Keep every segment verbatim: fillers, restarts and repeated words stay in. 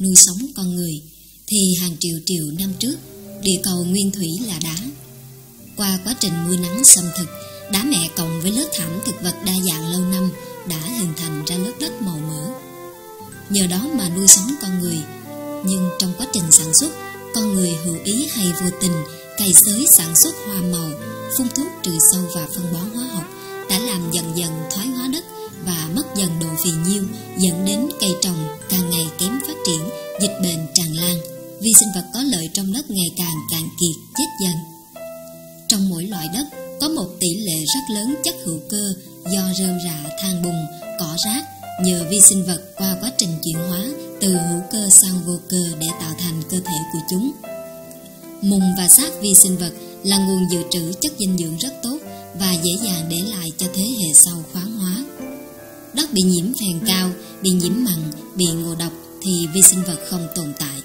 nuôi sống con người, thì hàng triệu triệu năm trước, địa cầu nguyên thủy là đá. Qua quá trình mưa nắng xâm thực, đá mẹ cộng với lớp thảm thực vật đa dạng lâu năm đã hình thành ra lớp đất màu mỡ. Nhờ đó mà nuôi sống con người. Nhưng trong quá trình sản xuất, con người hữu ý hay vô tình cày xới sản xuất hoa màu, phun thuốc trừ sâu và phân bón hóa học đã làm dần dần thoái hóa đất và mất dần độ phì nhiêu, dẫn đến cây trồng càng ngày kém phát triển, dịch bệnh tràn lan, vi sinh vật có lợi trong đất ngày càng cạn kiệt, chết dần. Trong mỗi loại đất có một tỷ lệ rất lớn chất hữu cơ do rơm rạ, than bùn, cỏ rác, nhờ vi sinh vật qua quá trình chuyển hóa từ hữu cơ sang vô cơ để tạo thành cơ thể của chúng. Mùng và xác vi sinh vật là nguồn dự trữ chất dinh dưỡng rất tốt và dễ dàng để lại cho thế hệ sau khoáng hóa. Đất bị nhiễm phèn cao, bị nhiễm mặn, bị ngộ độc thì vi sinh vật không tồn tại.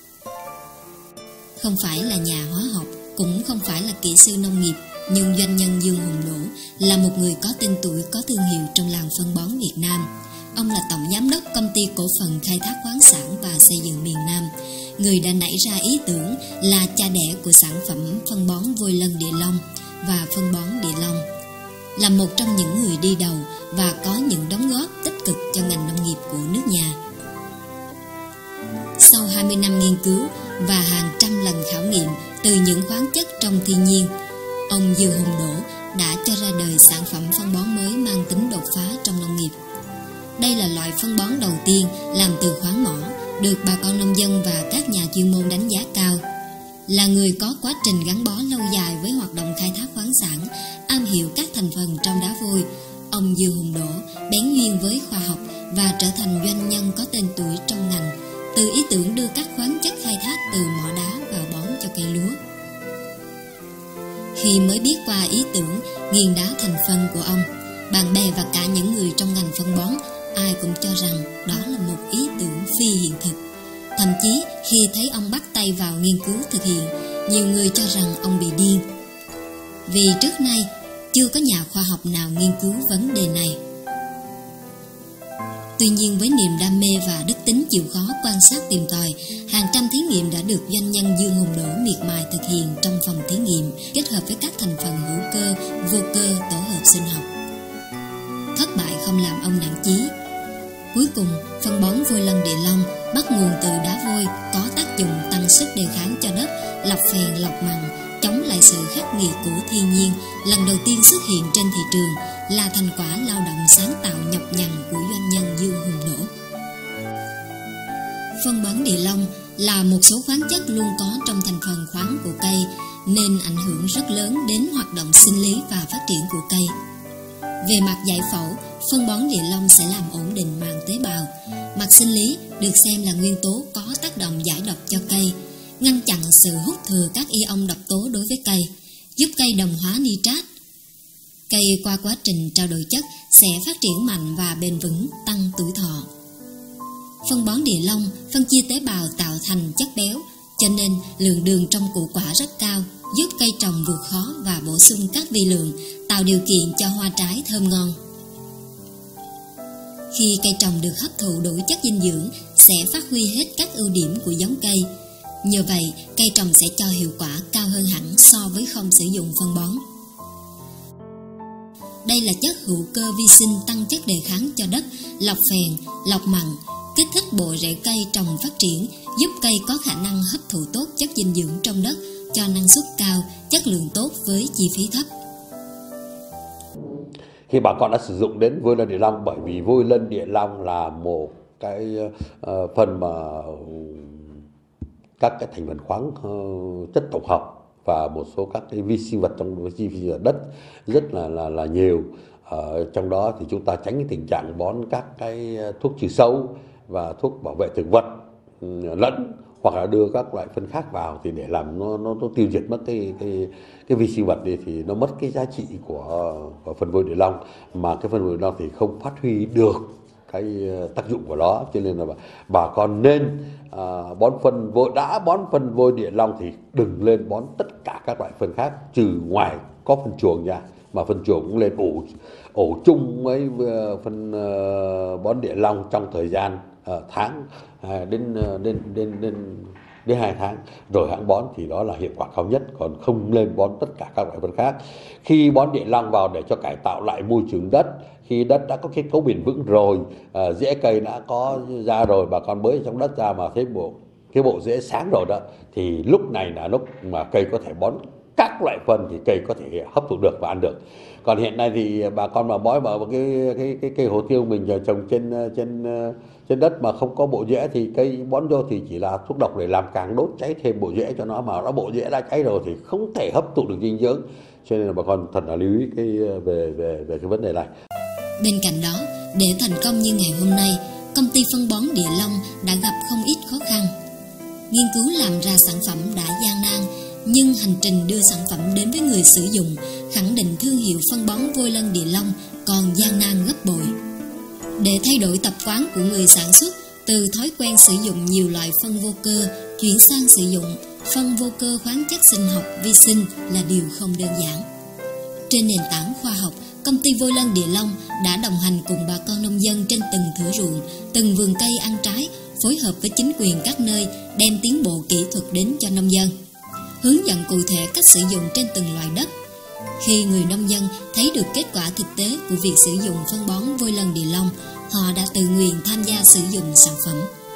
Không phải là nhà hóa học, cũng không phải là kỹ sư nông nghiệp, nhưng doanh nhân Dương Hùng Đỗ là một người có tên tuổi, có thương hiệu trong làng phân bón Việt Nam. Ông là tổng giám đốc công ty cổ phần khai thác khoáng sản và xây dựng miền Nam, người đã nảy ra ý tưởng là cha đẻ của sản phẩm phân bón vôi lân địa long và phân bón địa long, là một trong những người đi đầu và có những đóng góp tích cực cho ngành nông nghiệp của nước nhà. Sau hai mươi năm nghiên cứu và hàng trăm lần khảo nghiệm từ những khoáng chất trong thiên nhiên, ông Dương Hùng Đỗ đã cho ra đời sản phẩm phân bón mới mang tính đột phá trong nông nghiệp. Đây là loại phân bón đầu tiên làm từ khoáng mỏ, được bà con nông dân và các nhà chuyên môn đánh giá cao. Là người có quá trình gắn bó lâu dài với hoạt động khai thác khoáng sản, am hiểu các thành phần trong đá vôi, ông Dương Hùng Đỗ bén duyên với khoa học và trở thành doanh nhân có tên tuổi trong ngành, từ ý tưởng đưa các khoáng chất khai thác từ mỏ đá vào bón cho cây lúa. Khi mới biết qua ý tưởng nghiền đá thành phân của ông, bạn bè và cả những người trong ngành phân bón ai cũng cho rằng đó là một ý tưởng phi hiện thực. Thậm chí khi thấy ông bắt tay vào nghiên cứu thực hiện, nhiều người cho rằng ông bị điên. Vì trước nay chưa có nhà khoa học nào nghiên cứu vấn đề này. Tuy nhiên với niềm đam mê và đức tính chịu khó quan sát tìm tòi, hàng trăm thí nghiệm đã được doanh nhân Dương Hùng Đỗ miệt mài thực hiện trong phòng thí nghiệm, kết hợp với các thành phần hữu cơ, vô cơ, tổ hợp sinh học. Thất bại không làm ông nản chí. Cuối cùng, phân bón vôi lân địa long bắt nguồn từ đá vôi có tác dụng tăng sức đề kháng cho đất, lọc phèn, lọc mặn, chống lại sự khắc nghiệt của thiên nhiên, lần đầu tiên xuất hiện trên thị trường, là thành quả lao động sáng tạo nhọc nhằn của doanh nhân Dương Hùng Đỗ. Phân bón địa long là một số khoáng chất luôn có trong thành phần khoáng của cây, nên ảnh hưởng rất lớn đến hoạt động sinh lý và phát triển của cây. Về mặt giải phẫu, phân bón địa long sẽ làm ổn định màng tế bào. Mặt sinh lý được xem là nguyên tố có tác động giải độc cho cây, ngăn chặn sự hút thừa các ion độc tố đối với cây, giúp cây đồng hóa nitrat. Cây qua quá trình trao đổi chất sẽ phát triển mạnh và bền vững, tăng tuổi thọ. Phân bón địa long phân chia tế bào tạo thành chất béo, cho nên lượng đường trong củ quả rất cao, giúp cây trồng vượt khó và bổ sung các vi lượng, tạo điều kiện cho hoa trái thơm ngon. Khi cây trồng được hấp thụ đủ chất dinh dưỡng, sẽ phát huy hết các ưu điểm của giống cây. Nhờ vậy, cây trồng sẽ cho hiệu quả cao hơn hẳn so với không sử dụng phân bón. Đây là chất hữu cơ vi sinh tăng chất đề kháng cho đất, lọc phèn, lọc mặn, kích thích bộ rễ cây trồng phát triển, giúp cây có khả năng hấp thụ tốt chất dinh dưỡng trong đất, cho năng suất cao, chất lượng tốt với chi phí thấp. Khi bà con đã sử dụng đến vôi lân địa long, bởi vì vôi lân địa long là một cái uh, phần mà các cái thành phần khoáng uh, chất tổng hợp và một số các cái vi sinh vật trong vi sinh vật đất rất là là là nhiều. Ở trong đó thì chúng ta tránh cái tình trạng bón các cái thuốc trừ sâu và thuốc bảo vệ thực vật lẫn, hoặc là đưa các loại phân khác vào thì để làm nó nó, nó tiêu diệt mất cái cái cái vi sinh vật đi, thì nó mất cái giá trị của, của phân vôi địa long, mà cái phân vôi địa long thì không phát huy được cái tác dụng của nó. Cho nên là bà, bà con nên à, bón phân vôi, đã bón phân vôi địa long thì đừng lên bón tất cả các loại phân khác, trừ ngoài có phân chuồng ra, mà phân chuồng cũng lên ổ ổ chung với phân uh, bón địa long trong thời gian uh, tháng uh, đến, uh, đến đến đến đến hai tháng rồi hãng bón thì đó là hiệu quả cao nhất, còn không lên bón tất cả các loại phân khác. Khi bón địa long vào để cho cải tạo lại môi trường đất, khi đất đã có kết cấu bền vững rồi, uh, rễ cây đã có ra rồi, bà con bới trong đất ra mà thấy bộ cái bộ rễ sáng rồi đó, thì lúc này là lúc mà cây có thể bón các loại phân thì cây có thể hấp thụ được và ăn được. Còn hiện nay thì bà con mà bón vào cái cái cái cây hồ tiêu mình trồng trên trên trên đất mà không có bộ rễ thì cây bón vô thì chỉ là thuốc độc để làm càng đốt cháy thêm bộ rễ cho nó, mà nó bộ rễ đã cháy rồi thì không thể hấp thụ được dinh dưỡng. Cho nên là bà con thật là lưu ý cái về về về cái vấn đề này. Bên cạnh đó, để thành công như ngày hôm nay, công ty phân bón Địa Long đã gặp không ít khó khăn. Nghiên cứu làm ra sản phẩm đã gian nan, nhưng hành trình đưa sản phẩm đến với người sử dụng, khẳng định thương hiệu phân bón Vôi Lân Địa Long còn gian nan gấp bội. Để thay đổi tập quán của người sản xuất, từ thói quen sử dụng nhiều loại phân vô cơ, chuyển sang sử dụng phân vô cơ khoáng chất sinh học vi sinh là điều không đơn giản. Trên nền tảng khoa học, công ty Vôi Lân Địa Long đã đồng hành cùng bà con nông dân trên từng thửa ruộng, từng vườn cây ăn trái, phối hợp với chính quyền các nơi đem tiến bộ kỹ thuật đến cho nông dân, hướng dẫn cụ thể cách sử dụng trên từng loại đất. Khi người nông dân thấy được kết quả thực tế của việc sử dụng phân bón Vôi Lân Địa Long, họ đã tự nguyện tham gia sử dụng sản phẩm.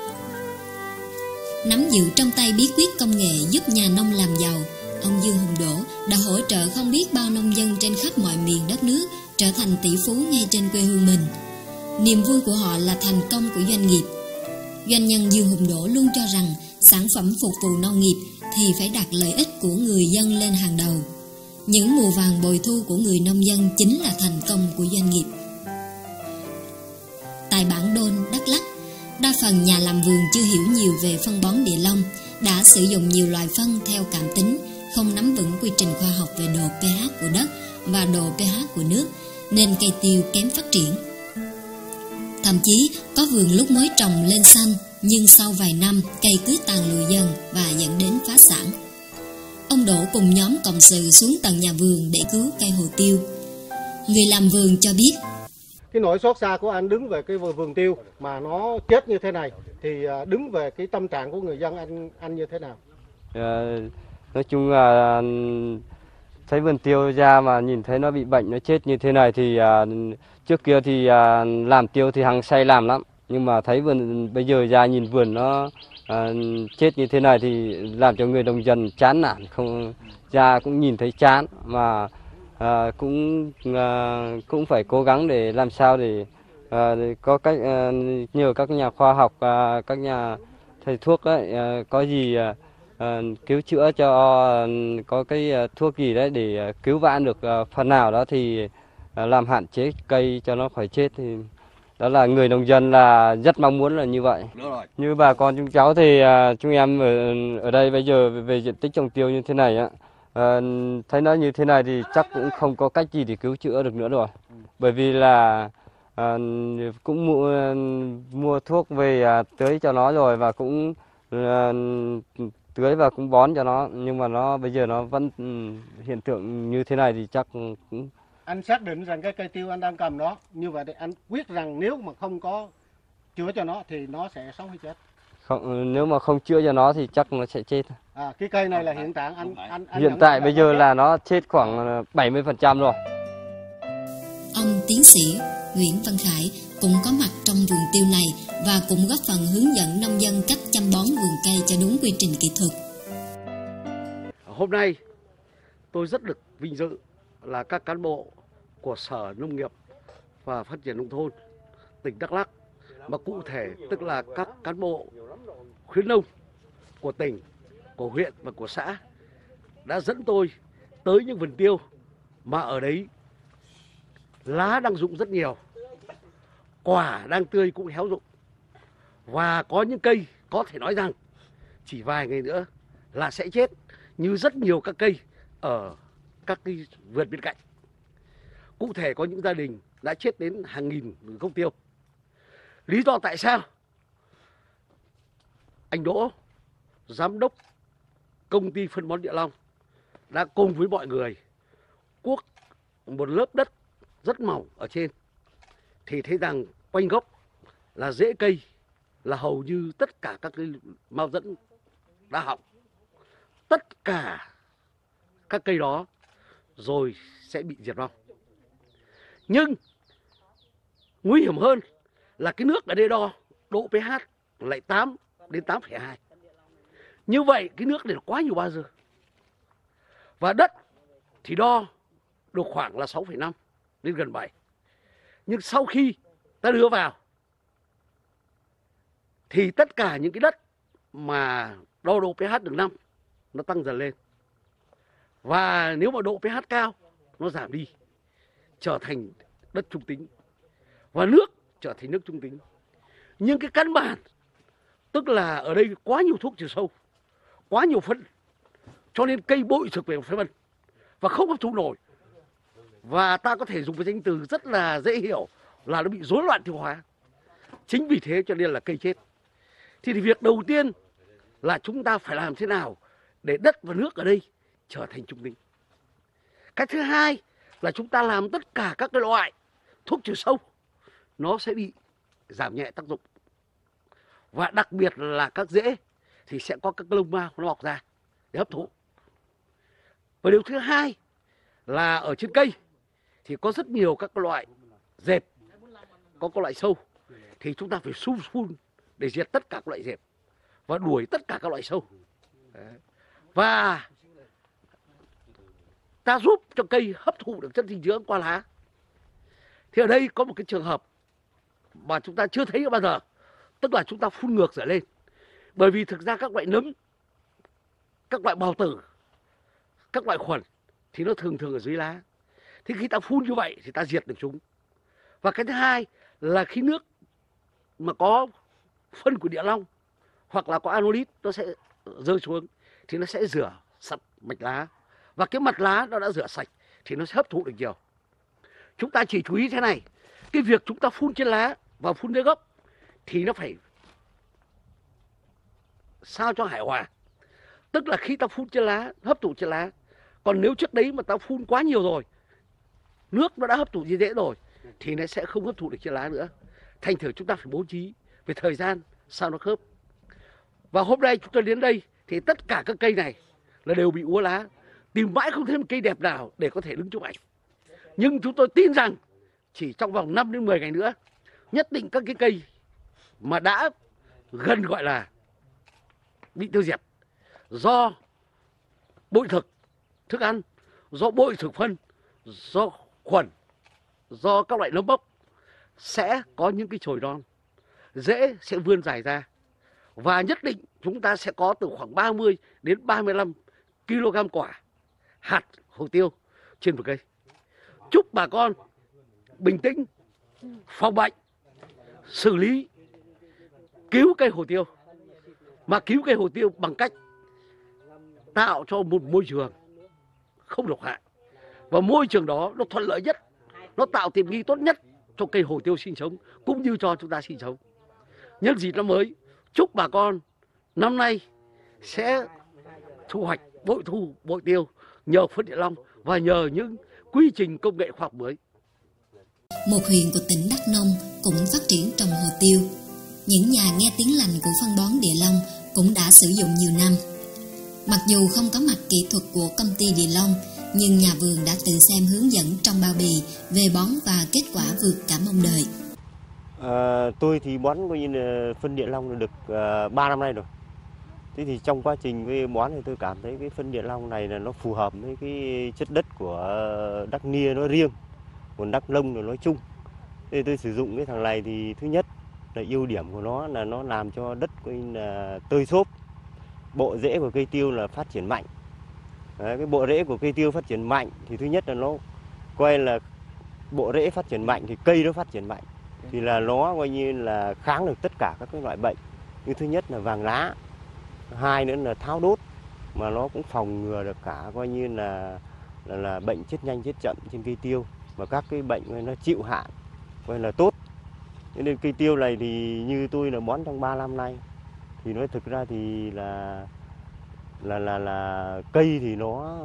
Nắm giữ trong tay bí quyết công nghệ giúp nhà nông làm giàu, ông Dương Hùng Đỗ đã hỗ trợ không biết bao nông dân trên khắp mọi miền đất nước trở thành tỷ phú ngay trên quê hương mình. Niềm vui của họ là thành công của doanh nghiệp. Doanh nhân Dương Hùng Đỗ luôn cho rằng sản phẩm phục vụ nông nghiệp thì phải đặt lợi ích của người dân lên hàng đầu. Những mùa vàng bội thu của người nông dân chính là thành công của doanh nghiệp. Tại bản Đôn, Đắk Lắk, đa phần nhà làm vườn chưa hiểu nhiều về phân bón Địa Long, đã sử dụng nhiều loại phân theo cảm tính, không nắm vững quy trình khoa học về độ pH của đất và độ pH của nước, nên cây tiêu kém phát triển. Thậm chí có vườn lúc mới trồng lên xanh, nhưng sau vài năm cây cứ tàn lụi dần và dẫn đến phá sản. Ông Đỗ cùng nhóm cộng sự xuống tận nhà vườn để cứu cây hồ tiêu. Người làm vườn cho biết: cái nỗi xót xa của anh đứng về cái vườn tiêu mà nó chết như thế này, thì đứng về cái tâm trạng của người dân anh anh như thế nào? À, nói chung là thấy vườn tiêu ra mà nhìn thấy nó bị bệnh, nó chết như thế này thì à, trước kia thì à, làm tiêu thì hăng say làm lắm, nhưng mà thấy vườn bây giờ ra nhìn vườn nó à, chết như thế này thì làm cho người nông dân chán nản, không ra cũng nhìn thấy chán, mà à, cũng à, cũng phải cố gắng để làm sao để, à, để có cách à, nhờ các nhà khoa học, à, các nhà thầy thuốc ấy, à, có gì à, à, cứu chữa cho, à, có cái à, thuốc gì đấy để à, cứu vãn được à, phần nào đó thì à, làm hạn chế cây cho nó khỏi chết, thì đó là người nông dân là rất mong muốn là như vậy. Như bà con chúng cháu thì à, chúng em ở, ở đây bây giờ về, về diện tích trồng tiêu như thế này á, à, thấy nó như thế này thì chắc cũng không có cách gì để cứu chữa được nữa rồi, bởi vì là à, cũng mua, mua thuốc về à, tưới cho nó rồi, và cũng à, tưới và cũng bón cho nó, nhưng mà nó bây giờ nó vẫn hiện tượng như thế này thì chắc cũng. Anh xác định rằng cái cây tiêu anh đang cầm đó như vậy thì anh quyết rằng nếu mà không có chữa cho nó thì nó sẽ sống hay chết? Không, nếu mà không chữa cho nó thì chắc nó sẽ chết. À, cái cây này là hiện tại anh anh, anh hiện tại bây giờ là nó chết khoảng bảy mươi phần trăm rồi. Ông tiến sĩ Nguyễn Văn Khải cũng có mặt trong vườn tiêu này và cũng góp phần hướng dẫn nông dân cách chăm bón vườn cây cho đúng quy trình kỹ thuật. Hôm nay tôi rất được vinh dự là các cán bộ của Sở Nông nghiệp và Phát triển Nông thôn tỉnh Đắk Lắk, mà cụ thể tức là các cán bộ khuyến nông của tỉnh, của huyện và của xã đã dẫn tôi tới những vườn tiêu mà ở đấy lá đang rụng rất nhiều, quả đang tươi cũng héo rụng, và có những cây có thể nói rằng chỉ vài ngày nữa là sẽ chết, như rất nhiều các cây ở các cái vườn bên cạnh. Cụ thể có những gia đình đã chết đến hàng nghìn gốc tiêu. Lý do tại sao? Anh Đỗ, giám đốc công ty phân bón Địa Long, đã cùng với mọi người cuốc một lớp đất rất mỏng ở trên, thì thấy rằng quanh gốc là rễ cây là hầu như tất cả các cây mao dẫn đã hỏng, tất cả các cây đó rồi sẽ bị diệt vong. Nhưng nguy hiểm hơn là cái nước ở đây đo độ pH lại tám đến tám phẩy hai. Như vậy cái nước này là quá nhiều bazơ. Và đất thì đo được khoảng là sáu phẩy năm đến gần bảy. Nhưng sau khi ta đưa vào thì tất cả những cái đất mà đo độ pH được năm nó tăng dần lên. Và nếu mà độ pH cao nó giảm đi, trở thành đất trung tính. Và nước trở thành nước trung tính. Nhưng cái căn bản, tức là ở đây quá nhiều thuốc trừ sâu, quá nhiều phân, cho nên cây bội thực về phân và không hấp thụ nổi. Và ta có thể dùng cái danh từ rất là dễ hiểu là nó bị rối loạn tiêu hóa. Chính vì thế cho nên là cây chết. Thì, thì việc đầu tiên là chúng ta phải làm thế nào để đất và nước ở đây trở thành trung tính. Cái thứ hai là chúng ta làm tất cả các cái loại thuốc trừ sâu nó sẽ bị giảm nhẹ tác dụng. Và đặc biệt là các rễ thì sẽ có các lông mao nó mọc ra để hấp thụ. Và điều thứ hai là ở trên cây thì có rất nhiều các loại dẹp, có các loại sâu. Thì chúng ta phải phun phun để diệt tất cả các loại dẹp và đuổi tất cả các loại sâu. Đấy. Và ta giúp cho cây hấp thụ được chất dinh dưỡng qua lá. Thì ở đây có một cái trường hợp mà chúng ta chưa thấy bao giờ, tức là chúng ta phun ngược trở lên. Bởi vì thực ra các loại nấm, các loại bào tử, các loại khuẩn thì nó thường thường ở dưới lá. Thì khi ta phun như vậy thì ta diệt được chúng. Và cái thứ hai là khi nước mà có phân của địa long hoặc là có anolit nó sẽ rơi xuống thì nó sẽ rửa sạch mạch lá. Và cái mặt lá nó đã rửa sạch thì nó sẽ hấp thụ được nhiều. Chúng ta chỉ chú ý thế này, cái việc chúng ta phun trên lá và phun dưới gốc thì nó phải sao cho hài hòa. Tức là khi ta phun trên lá, hấp thụ trên lá. Còn nếu trước đấy mà ta phun quá nhiều rồi, nước nó đã hấp thụ dưới rễ rồi, thì nó sẽ không hấp thụ được trên lá nữa. Thành thử chúng ta phải bố trí về thời gian sao nó khớp. Và hôm nay chúng tôi đến đây thì tất cả các cây này là đều bị úa lá. Tìm mãi không thấy một cây đẹp nào để có thể đứng chụp ảnh. Nhưng chúng tôi tin rằng chỉ trong vòng năm đến mười ngày nữa, nhất định các cái cây mà đã gần gọi là bị tiêu diệt do bội thực thức ăn, do bội thực phân, do khuẩn, do các loại nấm mốc sẽ có những cái chồi non, rễ sẽ vươn dài ra. Và nhất định chúng ta sẽ có từ khoảng ba mươi đến ba mươi lăm ki lô gam quả hạt hồ tiêu trên một cây. Chúc bà con bình tĩnh, phòng bệnh, xử lý, cứu cây hồ tiêu. Mà cứu cây hồ tiêu bằng cách tạo cho một môi trường không độc hại. Và môi trường đó nó thuận lợi nhất, nó tạo tiện nghi tốt nhất cho cây hồ tiêu sinh sống cũng như cho chúng ta sinh sống. Nhân dịp năm mới, chúc bà con năm nay sẽ thu hoạch bội thu bội tiêu nhờ phân địa long và nhờ những quy trình công nghệ khoa học mới. Một huyện của tỉnh Đắk Nông cũng phát triển trồng hồ tiêu. Những nhà nghe tiếng lành của phân bón Địa Long cũng đã sử dụng nhiều năm. Mặc dù không có mặt kỹ thuật của công ty Địa Long, nhưng nhà vườn đã tự xem hướng dẫn trong bao bì về bón và kết quả vượt cả mong đợi. À, tôi thì bón coi như là phân Địa Long được uh, ba năm nay rồi. Thế thì trong quá trình cái bón thì tôi cảm thấy cái phân Địa Long này là nó phù hợp với cái chất đất của Đắk Nia nó riêng, còn Đắk Nông là nói chung. Thế tôi sử dụng cái thằng này thì thứ nhất là ưu điểm của nó là nó làm cho đất coi như là tơi xốp, bộ rễ của cây tiêu là phát triển mạnh. Đấy, cái bộ rễ của cây tiêu phát triển mạnh thì thứ nhất là nó coi là bộ rễ phát triển mạnh thì cây nó phát triển mạnh, thì là nó coi như là kháng được tất cả các cái loại bệnh. Như thứ nhất là vàng lá, hai nữa là tháo đốt, mà nó cũng phòng ngừa được cả coi như là là, là bệnh chết nhanh chết chậm trên cây tiêu, và các cái bệnh nó chịu hạn coi là tốt. Thế nên cây tiêu này thì như tôi là bón trong ba năm nay thì nói thực ra thì là là là là cây thì nó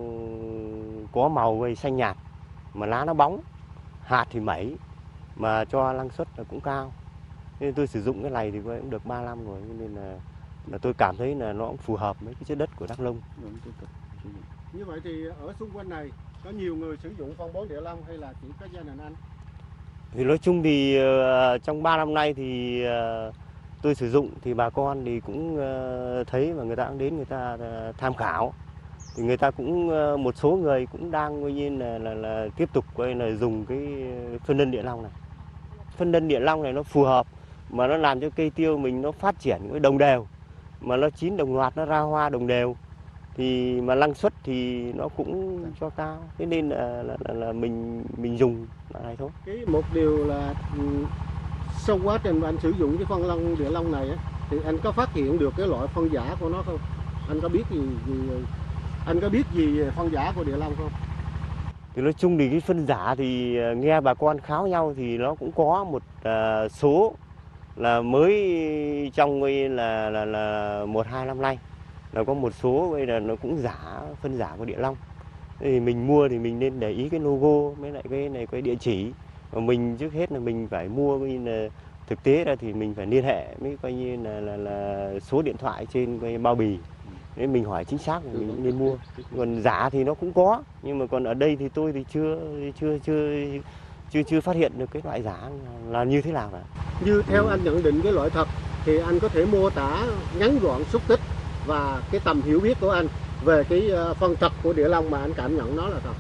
có màu gây xanh nhạt mà lá nó bóng, hạt thì mẩy mà cho năng suất là cũng cao. Nên tôi sử dụng cái này thì cũng được ba năm rồi, nên là, là tôi cảm thấy là nó cũng phù hợp với cái chất đất của Đắk Nông. Như vậy thì ở xung quanh này có nhiều người sử dụng phân bón Địa Long hay là chỉ có gia đình anh? Thì nói chung thì uh, trong ba năm nay thì uh, tôi sử dụng thì bà con thì cũng uh, thấy và người ta cũng đến người ta uh, tham khảo. Thì người ta cũng uh, một số người cũng đang coi như là, là, là tiếp tục coi là dùng cái phân nân Địa Long này. Phân nân Địa Long này nó phù hợp mà nó làm cho cây tiêu mình nó phát triển cái đồng đều, mà nó chín đồng loạt, nó ra hoa đồng đều, thì mà năng suất thì nó cũng cho cao, thế nên là, là, là, là mình mình dùng là này thôi. Cái một điều là sau quá trình anh sử dụng cái phân lân Địa Long này á, thì anh có phát hiện được cái loại phân giả của nó không? Anh có biết gì, gì anh có biết gì về phân giả của Địa Long không? Thì nói chung thì cái phân giả thì nghe bà con kháo nhau thì nó cũng có một uh, số là mới trong là là là một hai năm nay là có một số bây là nó cũng giả phân giả của Địa Long. Thì mình mua thì mình nên để ý cái logo với lại cái này cái địa chỉ. Và mình trước hết là mình phải mua coi như là thực tế ra thì mình phải liên hệ với coi như là là, là số điện thoại trên cái bao bì. Nên mình hỏi chính xác là mình nên mua. Còn giả thì nó cũng có, nhưng mà còn ở đây thì tôi thì chưa chưa chưa chưa chưa phát hiện được cái loại giả là như thế nào cả. Như theo anh nhận định cái loại thật thì anh có thể mô tả ngắn gọn xúc tích và cái tầm hiểu biết của anh về cái phân thật của Địa Long mà anh cảm nhận nó là thật.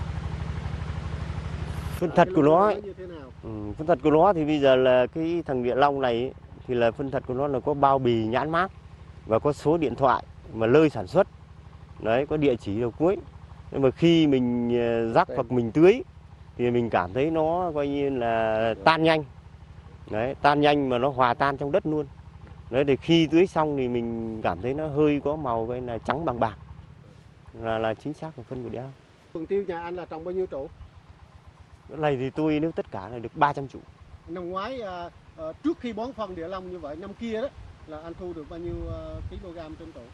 Phân thật của nó ấy, ừ, phân thật của nó thì bây giờ là cái thằng Địa Long này ấy, thì là phân thật của nó là có bao bì nhãn mác và có số điện thoại mà nơi sản xuất, đấy, có địa chỉ đầu cuối. Nhưng mà khi mình rắc hoặc mình tưới thì mình cảm thấy nó coi như là tan nhanh, đấy, tan nhanh mà nó hòa tan trong đất luôn. Đấy, thì khi tưới xong thì mình cảm thấy nó hơi có màu coi là trắng bằng bạc, là là chính xác là phân của Địa Long. Vườn tiêu nhà anh là trồng bao nhiêu trụ? Cái này thì tôi nếu tất cả là được ba trăm trụ. Năm ngoái à, à, trước khi bón phân Địa Long như vậy, năm kia đó là anh thu được bao nhiêu uh, kg trên trụ?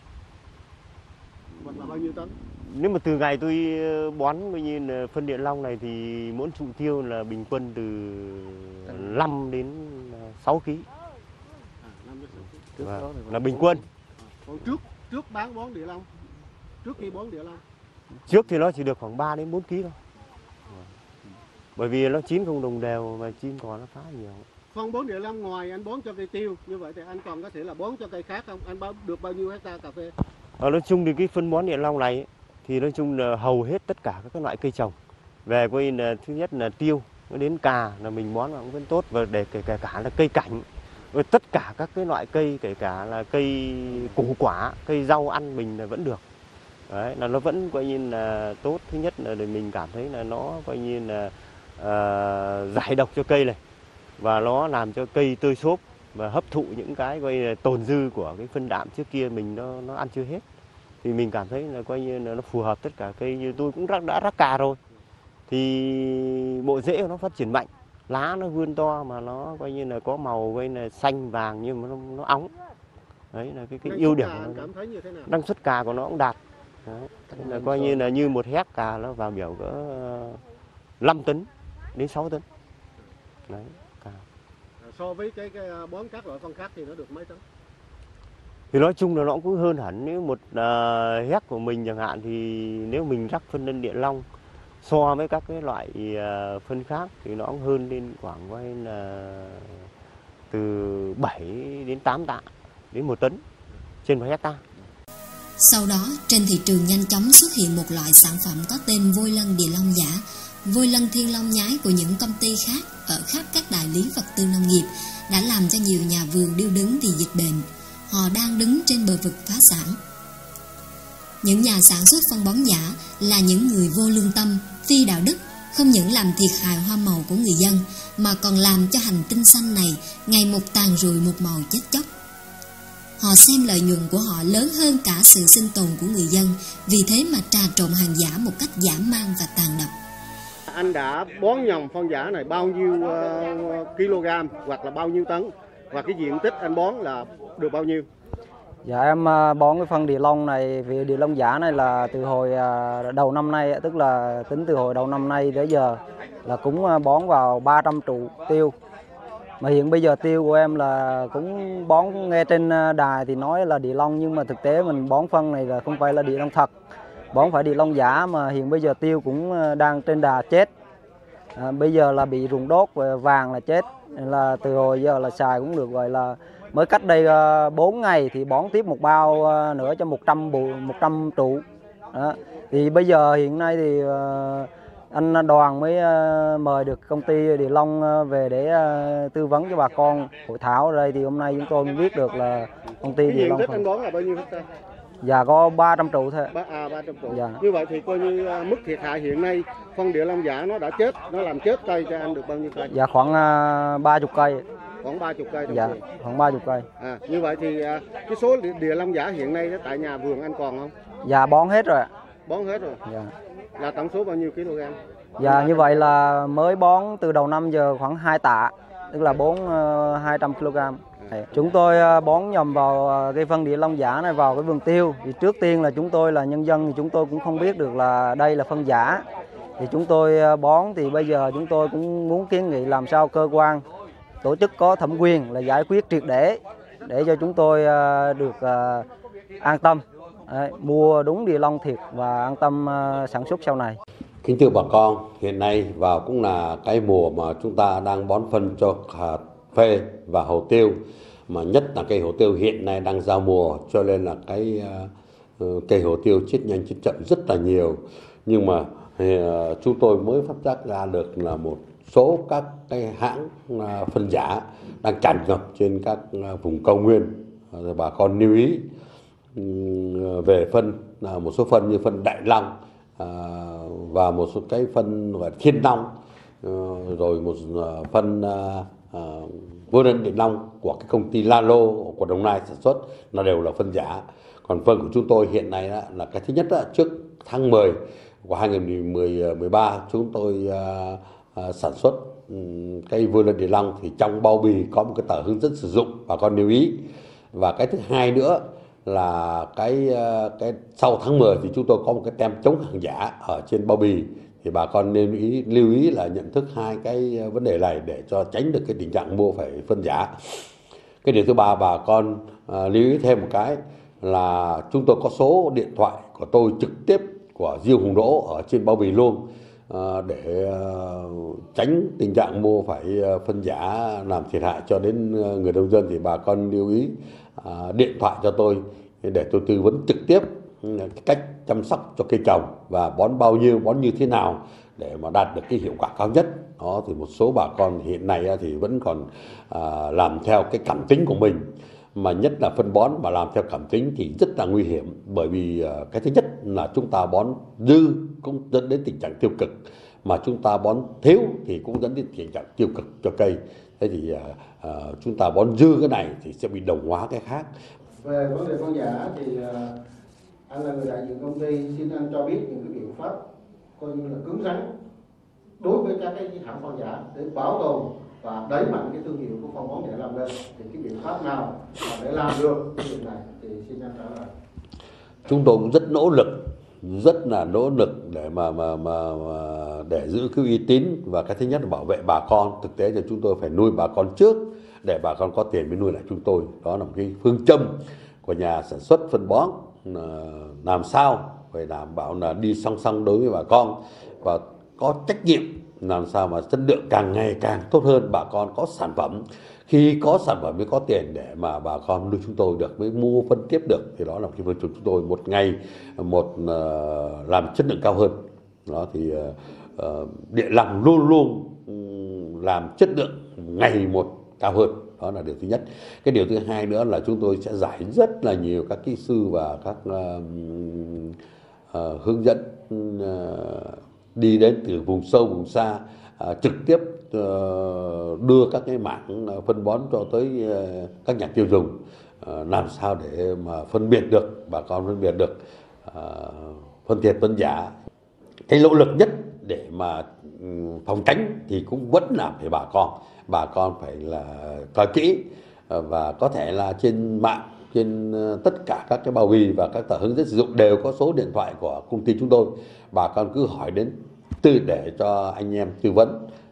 Hoặc là bao nhiêu tấn? Nếu mà từ ngày tôi bón coi như là phân Địa Long này thì mỗi trụ tiêu là bình quân từ năm đến sáu ki lô gam. À, vâng, là bình quân. Còn trước trước bán bón Địa Long, trước khi bón Địa Long. Trước thì nó chỉ được khoảng ba đến bốn ki lô gam thôi. Bởi vì nó chín không đồng đều và chim cò nó phá nhiều. Phân bón Địa Long ngoài anh bón cho cây tiêu như vậy thì anh còn có thể là bón cho cây khác không? Anh được bao nhiêu hecta cà phê? Ở nói chung thì cái phân bón Địa Long này ấy, thì nói chung là hầu hết tất cả các loại cây trồng. Về coi là thứ nhất là tiêu, đến cà là mình bón vào cũng vẫn tốt, và để kể cả, cả là cây cảnh. Rồi tất cả các cái loại cây, kể cả là cây củ quả, cây rau ăn mình là vẫn được. Đấy, là nó vẫn coi như là tốt. Thứ nhất là để mình cảm thấy là nó coi như là uh, giải độc cho cây này, và nó làm cho cây tơi xốp và hấp thụ những cái coi là tồn dư của cái phân đạm trước kia mình nó nó ăn chưa hết. Thì mình cảm thấy là coi như là nó phù hợp tất cả cây. Như tôi cũng đã rắc cà rồi thì bộ rễ của nó phát triển mạnh, lá nó vươn to mà nó coi như là có màu coi là xanh vàng nhưng mà nó, nó óng. Đấy là cái cái ưu điểm của nó. Cảm thấy như thế nào? Năng suất cà của nó cũng đạt. Đấy, là coi như là như một héc cà nó vào biểu cỡ năm tấn đến sáu tấn. Đấy, cà. So với cái, cái bón các loại phân khác thì nó được mấy tấn? Thì nói chung là nó cũng hơn hẳn. Nếu một uh, héc của mình chẳng hạn thì nếu mình rắc phân nân Địa Long so với các cái loại uh, phân khác thì nó cũng hơn lên khoảng coi là từ bảy đến tám tạ đến một tấn trên một hecta. Sau đó, trên thị trường nhanh chóng xuất hiện một loại sản phẩm có tên vôi lân Địa Long giả, vôi lân Thiên Long nhái của những công ty khác ở khắp các đại lý vật tư nông nghiệp đã làm cho nhiều nhà vườn điêu đứng vì dịch bệnh. Họ đang đứng trên bờ vực phá sản. Những nhà sản xuất phân bón giả là những người vô lương tâm, phi đạo đức, không những làm thiệt hại hoa màu của người dân mà còn làm cho hành tinh xanh này ngày một tàn rụi một màu chết chóc. Họ xem lợi nhuận của họ lớn hơn cả sự sinh tồn của người dân, vì thế mà trà trộn hàng giả một cách dã man và tàn độc. Anh đã bón nhầm phân giả này bao nhiêu uh, kg hoặc là bao nhiêu tấn, và cái diện tích anh bón là được bao nhiêu? Dạ em bón cái phân Địa Long này, vì Địa Long giả này là từ hồi đầu năm nay, tức là tính từ hồi đầu năm nay tới giờ là cũng bón vào ba trăm trụ tiêu. Mà hiện bây giờ tiêu của em là cũng bón, nghe trên đài thì nói là địa long, nhưng mà thực tế mình bón phân này là không phải là địa long thật, bón phải địa long giả. Mà hiện bây giờ tiêu cũng đang trên đà chết. À, bây giờ là bị rụng đốt và vàng là chết. Nên là từ hồi giờ là xài cũng được, gọi là mới cách đây bốn ngày thì bón tiếp một bao nữa cho một trăm bù, một trăm trụ. Đó. Thì bây giờ hiện nay thì anh Đoàn mới mời được công ty Địa Long về để tư vấn cho bà con hội thảo ở đây, thì hôm nay chúng tôi mới biết được là công ty Địa Long. Diện tích anh bón là bao nhiêu hectare? Dạ có ba trăm trụ thôi. Ba, à, ba trăm trụ. Dạ. Như vậy thì coi như mức thiệt hại hiện nay phân Địa Long giả nó đã chết, nó làm chết cây cho anh được bao nhiêu cây? Dạ khoảng ba chục cây. Khoảng ba chục cây. Dạ, khoảng ba chục cây. À, như vậy thì cái số Địa Long giả hiện nay đó tại nhà vườn anh còn không? Dạ bón hết rồi. Bón hết rồi. Dạ. Là tổng số bao nhiêu kg? Dạ như vậy là mới bón từ đầu năm giờ khoảng hai tạ, tức là bón hai trăm ki lô gam. Chúng tôi bón nhầm vào cái phân Địa Long giả này vào cái vườn tiêu. Thì trước tiên là chúng tôi là nhân dân thì chúng tôi cũng không biết được là đây là phân giả. Thì chúng tôi bón thì bây giờ chúng tôi cũng muốn kiến nghị làm sao cơ quan tổ chức có thẩm quyền là giải quyết triệt để để cho chúng tôi được an tâm. Đấy, mua đúng Địa Long thiệt và an tâm sản xuất sau này. Kính thưa bà con, hiện nay vào cũng là cái mùa mà chúng ta đang bón phân cho cà phê và hồ tiêu, mà nhất là cây hồ tiêu hiện nay đang giao mùa, cho nên là cái uh, cây hồ tiêu chết nhanh chết chậm rất là nhiều. Nhưng mà uh, chúng tôi mới phát giác ra được là một số các cái hãng uh, phân giả đang tràn ngập trên các uh, vùng cao nguyên. Uh, bà con lưu ý uh, về phân, uh, một số phân như phân Đại Long uh, và một số cái phân gọi Thiên Long, uh, rồi một uh, phân uh, uh, Vô Đân Địa Long của cái công ty Lalo của Đồng Nai sản xuất, nó đều là phân giả. Còn phân của chúng tôi hiện nay đó, là cái thứ nhất đó, trước tháng mười của hai nghìn mười ba chúng tôi uh, uh, sản xuất um, cây Vô Đân Địa Long, thì trong bao bì có một cái tờ hướng dẫn sử dụng, bà con lưu ý. Và cái thứ hai nữa là cái uh, cái sau tháng mười thì chúng tôi có một cái tem chống hàng giả ở trên bao bì. Thì bà con nên ý, lưu ý là nhận thức hai cái vấn đề này để cho tránh được cái tình trạng mua phải phân giả. Cái điều thứ ba, bà con à, lưu ý thêm một cái là chúng tôi có số điện thoại của tôi trực tiếp của Diêu Hùng Đỗ ở trên bao bì luôn, à, để à, tránh tình trạng mua phải phân giả làm thiệt hại cho đến người nông dân. Thì bà con lưu ý à, điện thoại cho tôi để tôi tư vấn trực tiếp cách chăm sóc cho cây trồng và bón bao nhiêu, bón như thế nào để mà đạt được cái hiệu quả cao nhất. Đó thì một số bà con hiện nay thì vẫn còn à, làm theo cái cảm tính của mình, mà nhất là phân bón mà làm theo cảm tính thì rất là nguy hiểm. Bởi vì à, cái thứ nhất là chúng ta bón dư cũng dẫn đến tình trạng tiêu cực, mà chúng ta bón thiếu thì cũng dẫn đến tình trạng tiêu cực cho cây. Thế thì à, à, chúng ta bón dư cái này thì sẽ bị đồng hóa cái khác. Về vấn đề phân giả thì anh là người đại diện công ty, xin anh cho biết những cái biện pháp coi như là cứng rắn đối với các cái hãng phân giả để bảo tồn và đẩy mạnh cái thương hiệu của phân bón Địa Long lên. Thì cái biện pháp nào để làm được cái việc này thì xin anh trả lời. Chúng tôi cũng rất nỗ lực, rất là nỗ lực để mà, mà, mà, mà để giữ cái uy tín, và cái thứ nhất là bảo vệ bà con. Thực tế là chúng tôi phải nuôi bà con trước để bà con có tiền mới nuôi lại chúng tôi. Đó là một cái phương châm của nhà sản xuất phân bón, làm sao phải đảm bảo là đi song song đối với bà con và có trách nhiệm làm sao mà chất lượng càng ngày càng tốt hơn, bà con có sản phẩm. Khi có sản phẩm mới có tiền để mà bà con nuôi chúng tôi được, mới mua phân tiếp được. Thì đó là cái phương châm chúng tôi, một ngày một uh, làm chất lượng cao hơn. Đó thì uh, uh, Địa Long luôn luôn um, làm chất lượng ngày một cao hơn. Đó là điều thứ nhất. Cái điều thứ hai nữa là chúng tôi sẽ giải rất là nhiều các kỹ sư và các uh, uh, hướng dẫn uh, đi đến từ vùng sâu, vùng xa, uh, trực tiếp uh, đưa các cái mảng phân bón cho tới uh, các nhà tiêu dùng, uh, làm sao để mà phân biệt được, bà con phân biệt được uh, phân thiệt phân giả. Cái nỗ lực nhất để mà phòng tránh thì cũng vẫn là phải bà con. Bà con phải là coi kỹ, và có thể là trên mạng, trên tất cả các cái bao bì và các tờ hướng dẫn sử dụng đều có số điện thoại của công ty chúng tôi. Bà con cứ hỏi đến tư để cho anh em tư vấn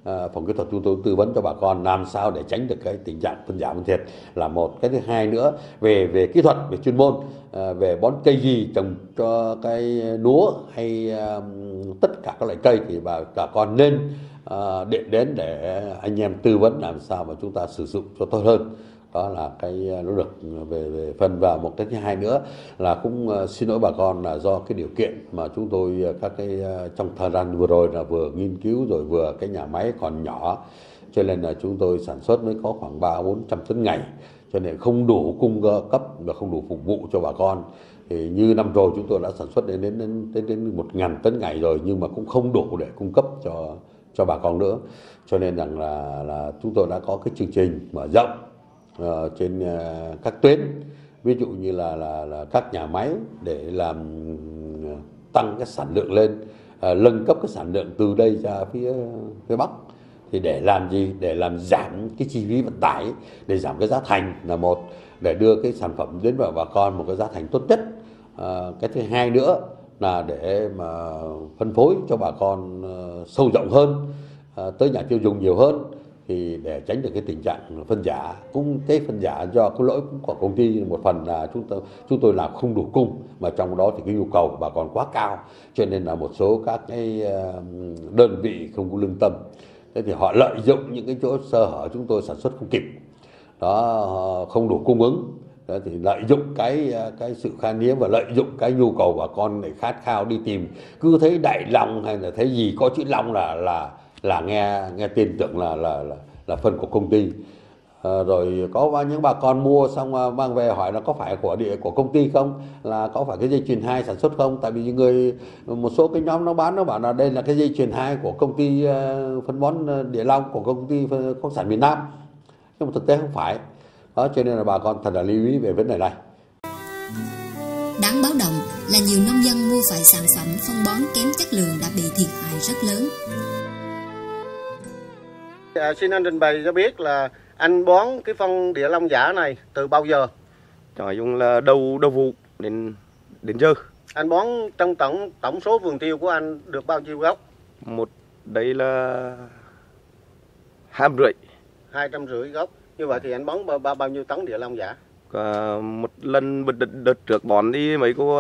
À, phòng kỹ thuật chúng tôi tư vấn cho bà con làm sao để tránh được cái tình trạng phân giả phân thiệt là một. Cái thứ hai nữa về về kỹ thuật, về chuyên môn, à, về bón cây gì trồng cho cái lúa hay à, tất cả các loại cây thì bà bà con nên à, điện đến để anh em tư vấn làm sao mà chúng ta sử dụng cho tốt hơn. Đó là cái nỗ lực về, về phân. Và một cái thứ hai nữa là cũng uh, xin lỗi bà con là do cái điều kiện mà chúng tôi uh, các cái uh, trong thời gian vừa rồi là vừa nghiên cứu rồi vừa cái nhà máy còn nhỏ, cho nên là chúng tôi sản xuất mới có khoảng ba bốn trăm tấn ngày, cho nên không đủ cung cấp và không đủ phục vụ cho bà con. Thì như năm rồi chúng tôi đã sản xuất đến đến đến đến, đến một ngàn tấn ngày rồi, nhưng mà cũng không đủ để cung cấp cho cho bà con nữa, cho nên rằng là là chúng tôi đã có cái chương trình mở rộng Uh, trên uh, các tuyến, ví dụ như là, là là các nhà máy để làm uh, tăng cái sản lượng lên, uh, nâng cấp cái sản lượng từ đây ra phía phía Bắc. Thì để làm gì? Để làm giảm cái chi phí vận tải, để giảm cái giá thành là một, để đưa cái sản phẩm đến vào bà con một cái giá thành tốt nhất. Uh, cái thứ hai nữa là để mà phân phối cho bà con uh, sâu rộng hơn, uh, tới nhà tiêu dùng nhiều hơn. Thì để tránh được cái tình trạng phân giả, cũng cái phân giả do cái lỗi của công ty, một phần là chúng tôi chúng tôi làm không đủ cung, mà trong đó thì cái nhu cầu bà còn quá cao, cho nên là một số các cái đơn vị không có lương tâm, thế thì họ lợi dụng những cái chỗ sơ hở chúng tôi sản xuất không kịp, đó không đủ cung ứng. Đó, thì lợi dụng cái cái sự khan hiếm và lợi dụng cái nhu cầu bà con để khát khao đi tìm, cứ thấy Đại Long hay là thấy gì có chữ Long là là là nghe nghe tin tưởng là là là, là phân của công ty. À, rồi có những bà con mua xong mang về hỏi là có phải của địa của công ty không, là có phải cái dây chuyền hai sản xuất không, tại vì người một số cái nhóm nó bán nó bảo là đây là cái dây chuyền hai của công ty uh, phân bón Địa Long, của công ty khoáng sản miền Nam, nhưng mà thực tế không phải. Đó, cho nên là bà con thật là lưu ý về vấn đề này. Đáng báo động là nhiều nông dân mua phải sản phẩm phân bón kém chất lượng đã bị thiệt hại rất lớn. À, xin anh trình bày cho biết là anh bón cái phân Địa Long giả này từ bao giờ? Nói chung là đầu đầu vụ đến đến giờ. Anh bón trong tổng tổng số vườn tiêu của anh được bao nhiêu gốc? Một đây là hai trăm rưỡi. Hai trăm rưỡi gốc. Như vậy thì anh bón bao, bao, bao nhiêu tấn Địa Long giả? À, một lần đợt, đợt trước bón đi mấy cô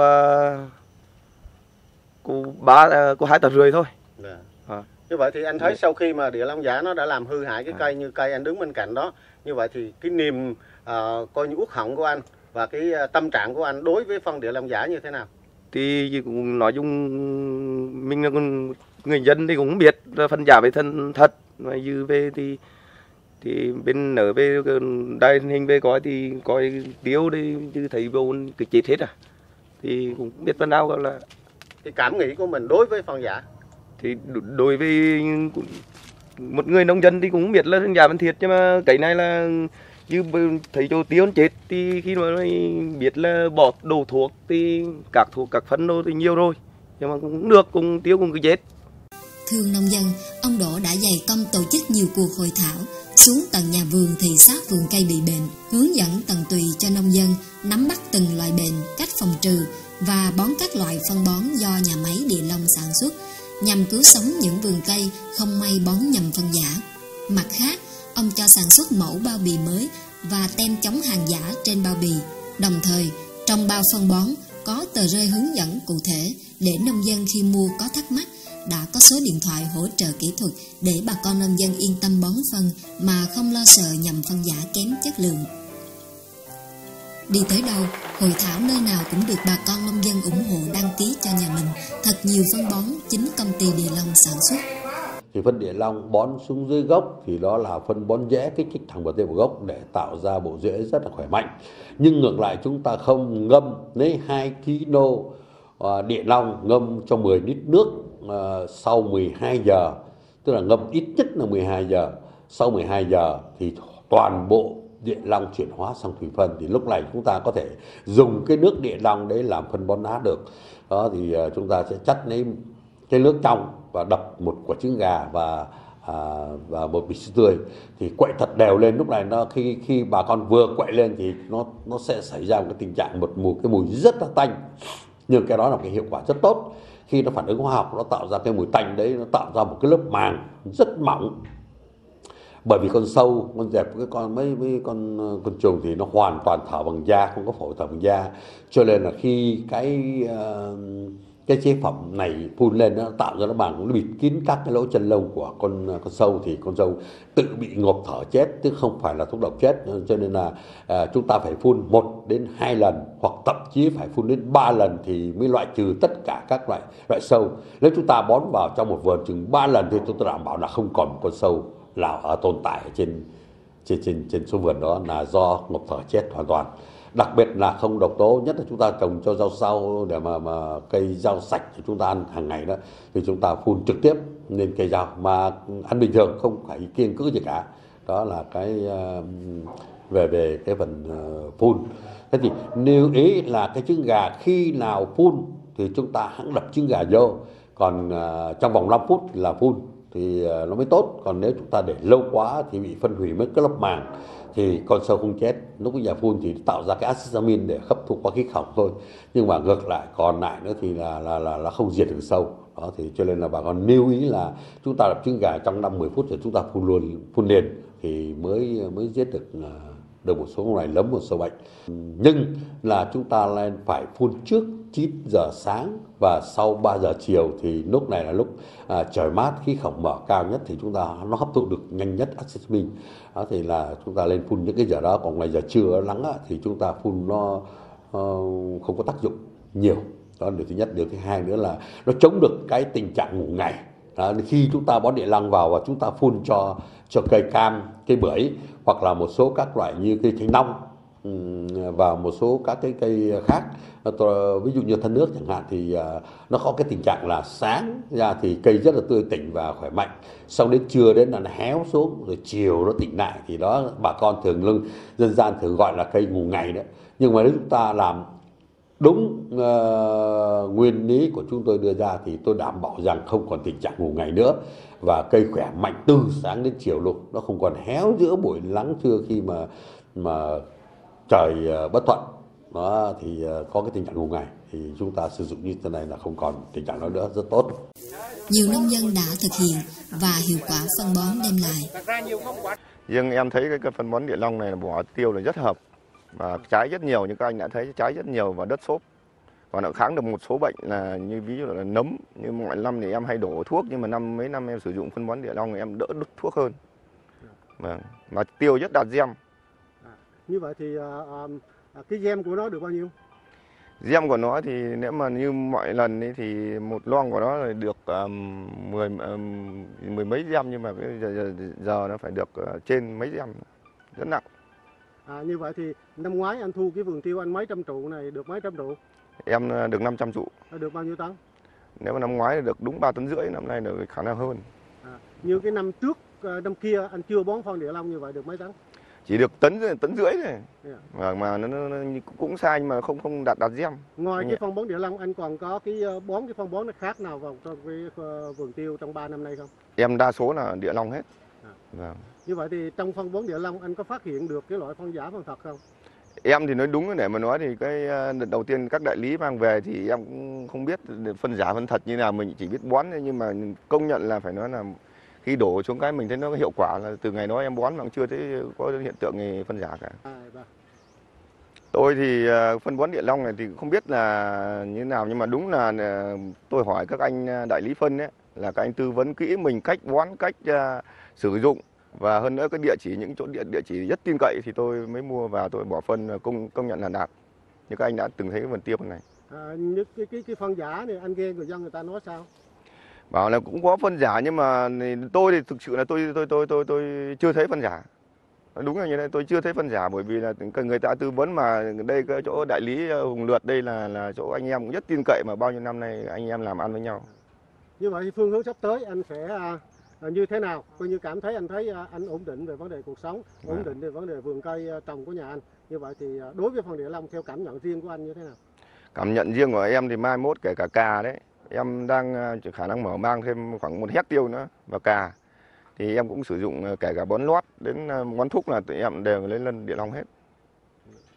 cô ba cô hai tấn rưỡi thôi. Dạ. À. Như vậy thì anh thấy sau khi mà Địa Long giả nó đã làm hư hại cái cây như cây anh đứng bên cạnh đó, như vậy thì cái niềm uh, coi như uất hận của anh và cái uh, tâm trạng của anh đối với phân Địa Long giả như thế nào? Thì cũng nói chung mình là người dân thì cũng biết phân giả về thân thật, mà như về thì thì bên ở về đài hình về coi thì coi tiêu đi chứ thấy vô cứ chết hết à, thì cũng biết phần nào là cái cảm nghĩ của mình đối với phân giả. Thì đối với một người nông dân thì cũng biết là phân giả phân thiệt, nhưng mà cái này là như thấy chỗ tiêu chết thì khi mà biết là bỏ đồ thuốc thì các thuốc các phân đồ thì nhiều rồi, nhưng mà cũng được, cũng tiêu cũng cứ chết. Thương nông dân, ông Đỗ đã dày công tổ chức nhiều cuộc hội thảo, xuống tận nhà vườn thị sát vườn cây bị bệnh, hướng dẫn tận tùy cho nông dân nắm bắt từng loại bệnh, cách phòng trừ và bón các loại phân bón do nhà máy Địa Long sản xuất, nhằm cứu sống những vườn cây không may bón nhầm phân giả. Mặt khác, ông cho sản xuất mẫu bao bì mới và tem chống hàng giả trên bao bì. Đồng thời, trong bao phân bón có tờ rơi hướng dẫn cụ thể để nông dân khi mua có thắc mắc đã có số điện thoại hỗ trợ kỹ thuật để bà con nông dân yên tâm bón phân mà không lo sợ nhầm phân giả kém chất lượng. Đi tới đâu, hội thảo nơi nào cũng được bà con nông dân ủng hộ đăng ký cho nhà mình thật nhiều phân bón chính công ty Địa Long sản xuất. Thì phân Địa Long bón xuống dưới gốc thì đó là phân bón rễ kích thích thẳng vào vào gốc để tạo ra bộ rễ rất là khỏe mạnh. Nhưng ngược lại chúng ta không ngâm lấy hai ki lô Địa Long ngâm cho mười lít nước uh, sau mười hai giờ, tức là ngâm ít nhất là mười hai giờ. Sau mười hai giờ thì toàn bộ Địa Long chuyển hóa sang thủy phân, thì lúc này chúng ta có thể dùng cái nước Địa Long đấy làm phân bón lá được. Đó thì uh, chúng ta sẽ chắt lấy cái nước trong và đập một quả trứng gà và à, và một bịch sữa tươi thì quậy thật đều lên. Lúc này nó khi khi bà con vừa quậy lên thì nó nó sẽ xảy ra một cái tình trạng một mùi cái mùi rất là tanh, nhưng cái đó là cái hiệu quả rất tốt. khi nó phản ứng hóa học nó tạo ra cái mùi tanh đấy, nó tạo ra một cái lớp màng rất mỏng. Bởi vì con sâu, con dẹp, cái con mấy mấy con con trùng thì nó hoàn toàn thở bằng da, không có phổi thở bằng da, cho nên là khi cái uh, cái chế phẩm này phun lên nó tạo ra nó bằng nó bịt kín các cái lỗ chân lông của con con sâu, thì con sâu tự bị ngộp thở chết, chứ không phải là thuốc độc chết. Cho nên là uh, chúng ta phải phun một đến hai lần, hoặc thậm chí phải phun đến ba lần thì mới loại trừ tất cả các loại loại sâu. Nếu chúng ta bón vào trong một vườn chừng ba lần thì tôi đảm bảo là không còn một con sâu nào ở tồn tại trên trên trên trên số vườn đó, là do ngộp thở chết hoàn toàn. Đặc biệt là không độc tố, nhất là chúng ta trồng cho rau sau để mà mà cây rau sạch thì chúng ta ăn hàng ngày đó, thì chúng ta phun trực tiếp lên cây rau mà ăn bình thường, không phải kiêng cữ gì cả. Đó là cái uh, về về cái phần uh, phun. Thế thì lưu ý là cái trứng gà khi nào phun thì chúng ta hãng đập trứng gà vô, còn uh, trong vòng năm phút là phun thì nó mới tốt. Còn nếu chúng ta để lâu quá thì bị phân hủy mất cái lớp màng, thì con sâu không chết. Lúc bây giờ phun thì tạo ra cái axit amin để hấp thụ qua khí khổng thôi, nhưng mà ngược lại còn lại nữa thì là là là, là không diệt được sâu. Đó thì cho nên là bà con lưu ý là chúng ta đập trứng gà trong năm mười phút rồi chúng ta phun luôn, phun liền thì mới mới giết được được một số loài nấm, một số bệnh. Nhưng là chúng ta lên phải phun trước chín giờ sáng và sau ba giờ chiều, thì lúc này là lúc à, trời mát, khí khổng mở cao nhất thì chúng ta nó hấp thụ được nhanh nhất axit amin. Đó thì là chúng ta lên phun những cái giờ đó. Còn ngoài giờ trưa nắng á, thì chúng ta phun nó uh, không có tác dụng nhiều. Đó là điều thứ nhất. Điều thứ hai nữa là nó chống được cái tình trạng ngủ ngày. Đó, khi chúng ta bón địa lăng vào và chúng ta phun cho cho cây cam, cây bưởi, hoặc là một số các loại như cây thanh long và một số các cái cây khác, ví dụ như thân nước chẳng hạn, thì nó có cái tình trạng là sáng ra thì cây rất là tươi tỉnh và khỏe mạnh, xong đến trưa đến là nó héo xuống, rồi chiều nó tỉnh lại, thì đó bà con thường lưng dân gian thường gọi là cây ngủ ngày đấy. Nhưng mà nếu chúng ta làm đúng uh, nguyên lý của chúng tôi đưa ra thì tôi đảm bảo rằng không còn tình trạng ngủ ngày nữa, và cây khỏe mạnh từ sáng đến chiều luôn, nó không còn héo giữa buổi nắng trưa khi mà mà trời uh, bất thuận. Đó thì uh, có cái tình trạng ngủ ngày thì chúng ta sử dụng như thế này là không còn tình trạng đó nữa, rất tốt. Nhiều nông dân đã thực hiện và hiệu quả phân bón đem lại. Nhưng em thấy cái, cái phân bón địa long này bỏ tiêu là rất hợp. Và trái rất nhiều, như các anh đã thấy trái rất nhiều và đất xốp, và nó kháng được một số bệnh là như ví dụ là nấm. Như mọi năm thì em hay đổ thuốc, nhưng mà năm mấy năm em sử dụng phân bón địa long thì em đỡ đốt thuốc hơn. Và, mà tiêu rất đạt gem. À, như vậy thì uh, uh, cái gem của nó được bao nhiêu? Gem của nó thì nếu mà như mọi lần ấy thì một lon của nó là được um, mười, um, mười mấy gem, nhưng mà cái giờ, giờ, giờ nó phải được uh, trên mấy gem, rất nặng. À, như vậy thì năm ngoái anh thu cái vườn tiêu anh mấy trăm trụ này được mấy trăm trụ? Em được năm trăm trụ. Được bao nhiêu tấn? Nếu mà năm ngoái thì được đúng ba tấn rưỡi, năm nay được khả năng hơn. À, như cái năm trước, năm kia anh chưa bón phân địa long như vậy được mấy tấn? Chỉ được tấn tấn rưỡi thôi. Yeah. Và mà nó, nó, nó cũng sai, nhưng mà không không đạt đạt gem. Ngoài cái phân bón địa long anh còn có cái bón cái phân bón nó khác nào vào trong cái vườn tiêu trong ba năm nay không? Em đa số là địa long hết. À. Vâng. Như vậy thì trong phân bón địa long anh có phát hiện được cái loại phân giả phân thật không? Em thì nói đúng, để mà nói thì cái đợt đầu tiên các đại lý mang về thì em cũng không biết phân giả phân thật như nào, mình chỉ biết bón thôi. Nhưng mà công nhận là phải nói là khi đổ xuống cái mình thấy nó hiệu quả, là từ ngày đó em bón mà chưa thấy có hiện tượng gì phân giả cả. À, vâng. Tôi thì phân bón địa long này thì không biết là như nào, nhưng mà đúng là tôi hỏi các anh đại lý phân ấy, là các anh tư vấn kỹ mình cách bón, cách uh, sử dụng, và hơn nữa cái địa chỉ, những chỗ địa, địa chỉ rất tin cậy thì tôi mới mua vào tôi bỏ phân, công công nhận là đạt. Như các anh đã từng thấy cái vườn tiêu này. À, những cái cái cái phân giả này anh nghe người dân người ta nói sao? Bảo là cũng có phân giả, nhưng mà tôi thì thực sự là tôi tôi tôi tôi tôi chưa thấy phân giả. Đúng là như thế, tôi chưa thấy phân giả, bởi vì là người ta tư vấn mà đây cái chỗ đại lý Hùng Lượt đây là là chỗ anh em cũng rất tin cậy, mà bao nhiêu năm nay anh em làm ăn với nhau. Như vậy thì phương hướng sắp tới anh sẽ à, như thế nào? Coi như cảm thấy anh thấy à, anh ổn định về vấn đề cuộc sống, ổn à. định về vấn đề vườn cây trồng của nhà anh. Như vậy thì à, đối với phân địa long theo cảm nhận riêng của anh như thế nào? Cảm nhận riêng của em thì mai mốt kể cả cà đấy, em đang khả năng mở mang thêm khoảng một héc tiêu nữa và cà, thì em cũng sử dụng kể cả bón lót đến bón thúc là tụi em đều lấy lân địa long hết.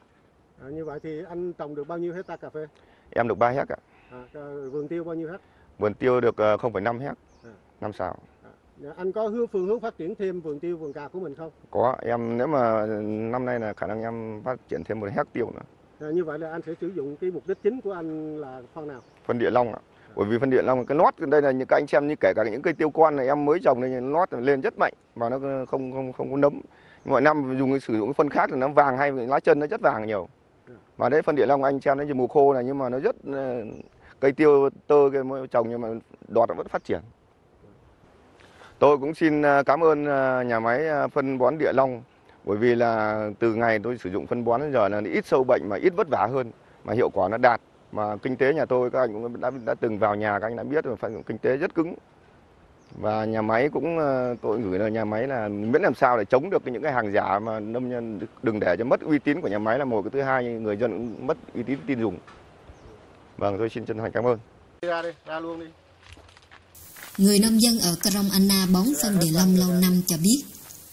À, như vậy thì anh trồng được bao nhiêu hecta cà phê? Em được ba héc ạ. À, vườn tiêu bao nhiêu héc? Vườn tiêu được không phẩy năm héc, năm sào. Anh có hướng phương hướng phát triển thêm vườn tiêu, vườn cà của mình không? Có, em nếu mà năm nay là khả năng em phát triển thêm một héc tiêu nữa. À, như vậy là anh sẽ sử dụng cái mục đích chính của anh là phân nào? Phân địa long ạ. Bởi vì phân địa long cái nót đây là những các anh xem như kể cả những cây tiêu con này em mới trồng này nót lên rất mạnh và nó không không không có nấm. Mọi năm dùng sử dụng cái phân khác thì nó vàng hay lá chân nó rất vàng nhiều. Và đấy phân địa long anh xem nó như mùa khô này nhưng mà nó rất cây tiêu tơ cái trồng nhưng mà đọt nó vẫn phát triển. Tôi cũng xin cảm ơn nhà máy phân bón Địa Long bởi vì là từ ngày tôi sử dụng phân bón đến giờ là ít sâu bệnh mà ít vất vả hơn mà hiệu quả nó đạt, mà kinh tế nhà tôi các anh cũng đã đã từng vào nhà các anh đã biết rồi, phần kinh tế rất cứng. Và nhà máy cũng tôi gửi là nhà máy là miễn làm sao để chống được những cái hàng giả mà nông dân đừng để cho mất uy tín của nhà máy là một, cái thứ hai người dân cũng mất uy tín tin dùng. Vâng, tôi xin chân thành cảm ơn. Ra đi, ra luôn đi. Người nông dân ở Krông Anna bón phân Địa Long lâu năm cho biết.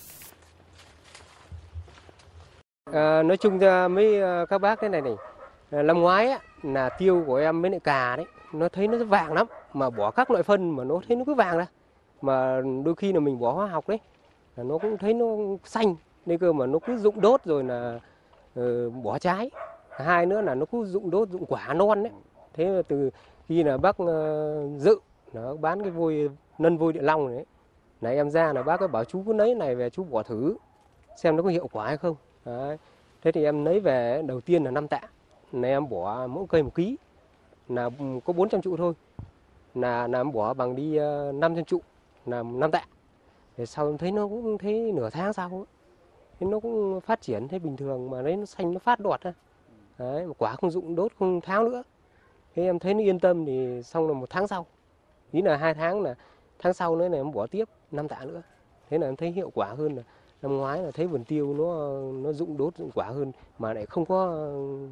À, nói chung ra mấy các bác thế này này, năm ngoái á, là tiêu của em với lại cà đấy, nó thấy nó vàng lắm, mà bỏ các loại phân mà nó thấy nó cứ vàng ra, mà đôi khi là mình bỏ hóa học đấy, là nó cũng thấy nó xanh, nên cơ mà nó cứ rụng đốt rồi là uh, bỏ trái, hai nữa là nó cứ rụng đốt rụng quả non đấy, thế là từ khi là bác uh, Dự nó bán cái vôi nân vôi Địa Long này, này em ra là bác ấy bảo chú cứ lấy này về chú bỏ thử xem nó có hiệu quả hay không. Đấy. Thế thì em lấy về đầu tiên là năm tạ, này em bỏ mỗi cây một ký, là có bốn trăm trụ thôi, là, là em bỏ bằng đi năm trăm trụ, là năm tạ. Để sau em thấy nó cũng thấy nửa tháng sau, thế nó cũng phát triển thấy bình thường, mà đấy nó xanh nó phát đọt ra, đấy, quả không rụng đốt không tháo nữa. Thế em thấy nó yên tâm thì xong là một tháng sau, ý là hai tháng là tháng sau nữa là em bỏ tiếp năm tạ nữa, thế là em thấy hiệu quả hơn. Là năm ngoái là thấy vườn tiêu nó nó rụng đốt rụng quả hơn mà lại không có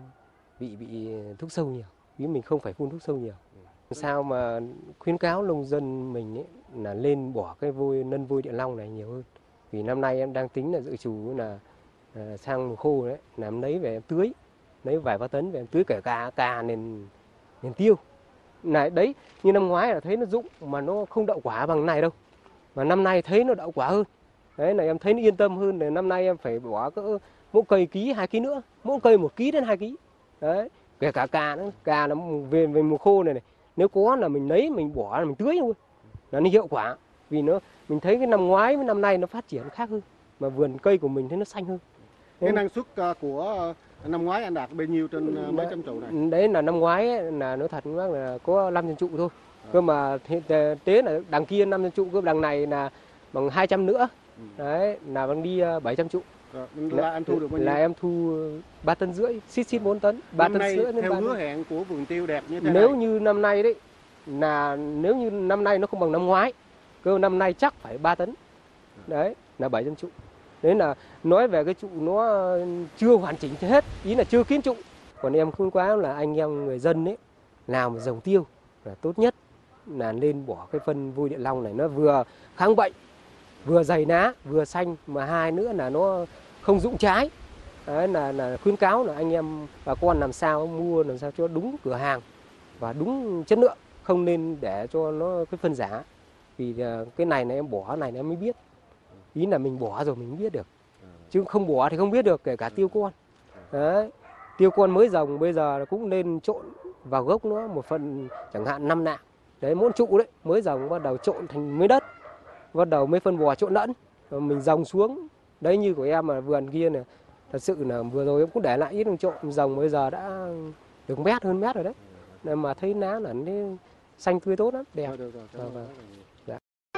bị bị thuốc sâu nhiều, vì mình không phải phun thuốc sâu nhiều. Sao mà khuyến cáo nông dân mình ấy là lên bỏ cái vôi nân vôi Địa Long này nhiều hơn, vì năm nay em đang tính là dự trù là, là sang mùa khô đấy, là em lấy về em tưới, lấy vài ba tấn về em tưới cả cà cà nền nền tiêu này đấy. Như năm ngoái là thấy nó rụng mà nó không đậu quả bằng này đâu, mà năm nay thấy nó đậu quả hơn. Đấy là em thấy nó yên tâm hơn. Để năm nay em phải bỏ cỡ mỗi cây ký hai ký nữa, mỗi cây một ký đến hai ký. Đấy, kể cả cà nữa, cà nó về về mùa khô này này, nếu có là mình lấy mình bỏ là mình tưới luôn, là nó hiệu quả. Vì nó mình thấy cái năm ngoái với năm nay nó phát triển khác hơn, mà vườn cây của mình thấy nó xanh hơn. Cái năng suất của năm ngoái anh đạt bao nhiêu trên mấy trăm trụ này? Đấy là năm ngoái ấy, là nói thật là có năm trăm trụ thôi. À. Cơ mà tế là đằng kia năm trăm trụ, cơ đằng này là bằng hai trăm nữa. Đấy, là bằng đi bảy trăm trụ. Rồi, là em thu được bao nhiêu? Là em thu ba tấn rưỡi, xít xít bốn tấn, ba tấn rưỡi đến theo ba hứa tấn. hẹn của vườn tiêu đẹp như thế Nếu này. như năm nay đấy, là nếu như năm nay nó không bằng năm ngoái, cơ năm nay chắc phải ba tấn. Đấy, là bảy trăm trụ. Đấy là nói về cái trụ nó chưa hoàn chỉnh hết, ý là chưa kín trụ. Còn em khuyên quá là anh em người dân ấy làm dòng tiêu là tốt nhất là nên bỏ cái phân vôi Địa Long này, nó vừa kháng bệnh, vừa dày lá, vừa xanh, mà hai nữa là nó không rụng trái. Đấy là, là khuyến cáo là anh em bà con làm sao mua làm sao cho đúng cửa hàng và đúng chất lượng, không nên để cho nó cái phân giả. Vì cái này này em bỏ này em mới biết. Ý là mình bỏ rồi mình biết được, chứ không bỏ thì không biết được, kể cả tiêu con. Đấy, tiêu con mới rồng bây giờ cũng nên trộn vào gốc nó một phần chẳng hạn năm nạng. Đấy, mỗi trụ đấy mới rồng bắt đầu trộn thành mới đất, bắt đầu mới phân bò trộn lẫn, rồi mình rồng xuống. Đấy như của em mà vườn kia này, thật sự là vừa rồi em cũng để lại ít trộn rồng, bây giờ đã được mét hơn mét rồi đấy. Nên mà thấy lá là nó xanh tươi tốt lắm, đẹp. Rồi, được rồi, vâng, vâng. Dạ.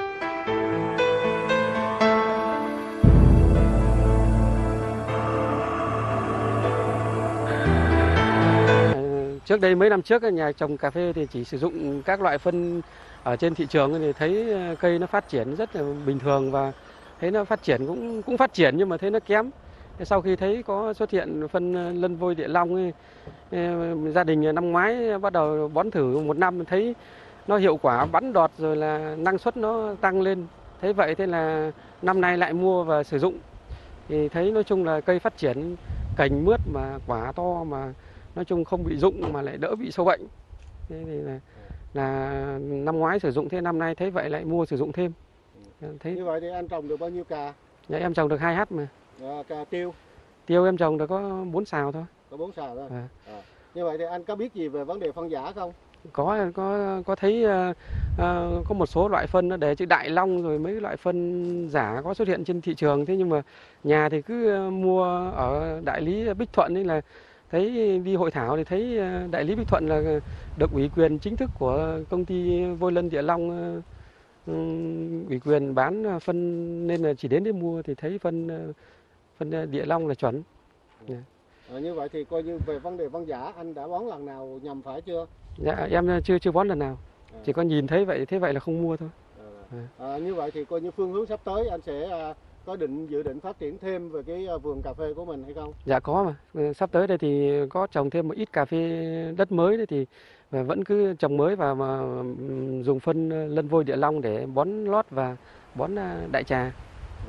Trước đây mấy năm trước nhà trồng cà phê thì chỉ sử dụng các loại phân ở trên thị trường thì thấy cây nó phát triển rất là bình thường, và thấy nó phát triển cũng cũng phát triển nhưng mà thấy nó kém. Sau khi thấy có xuất hiện phân lân vôi Địa Long ấy, gia đình năm ngoái bắt đầu bón thử một năm thấy nó hiệu quả bắn đọt rồi là năng suất nó tăng lên. Thế vậy thế là năm nay lại mua và sử dụng thì thấy nói chung là cây phát triển cành mướt mà quả to, mà nói chung không bị rụng mà lại đỡ bị sâu bệnh. Thế thì là là năm ngoái sử dụng thế năm nay thấy vậy lại mua sử dụng thêm. Thấy... Như vậy thì anh trồng được bao nhiêu cà? Dạ, em trồng được hai hắt mà. À, cà tiêu? Tiêu em trồng được có bốn sào thôi. Có bốn sào thôi. À. À. Như vậy thì anh có biết gì về vấn đề phân giả không? Có có có thấy uh, uh, có một số loại phân nó để chữ Đại Long rồi mấy loại phân giả có xuất hiện trên thị trường, thế nhưng mà nhà thì cứ uh, mua ở đại lý Bích Thuận ấy, là thấy đi hội thảo thì thấy uh, đại lý Bích Thuận là được ủy quyền chính thức của công ty Vôi Lân Địa Long uh, um, ủy quyền bán phân, nên là chỉ đến để mua thì thấy phân uh, phân Địa Long là chuẩn. Ừ. À, như vậy thì coi như về vấn đề phân giả anh đã bón lần nào nhầm phải chưa? Dạ, em chưa chưa bón lần nào, à. Chỉ có nhìn thấy vậy thế vậy là không mua thôi. À, à, như vậy thì coi như phương hướng sắp tới anh sẽ à, có định dự định phát triển thêm về cái à, vườn cà phê của mình hay không? Dạ có mà, sắp tới đây thì có trồng thêm một ít cà phê đất mới đấy, thì và vẫn cứ trồng mới và mà dùng phân Lân Vôi Địa Long để bón lót và bón đại trà. À.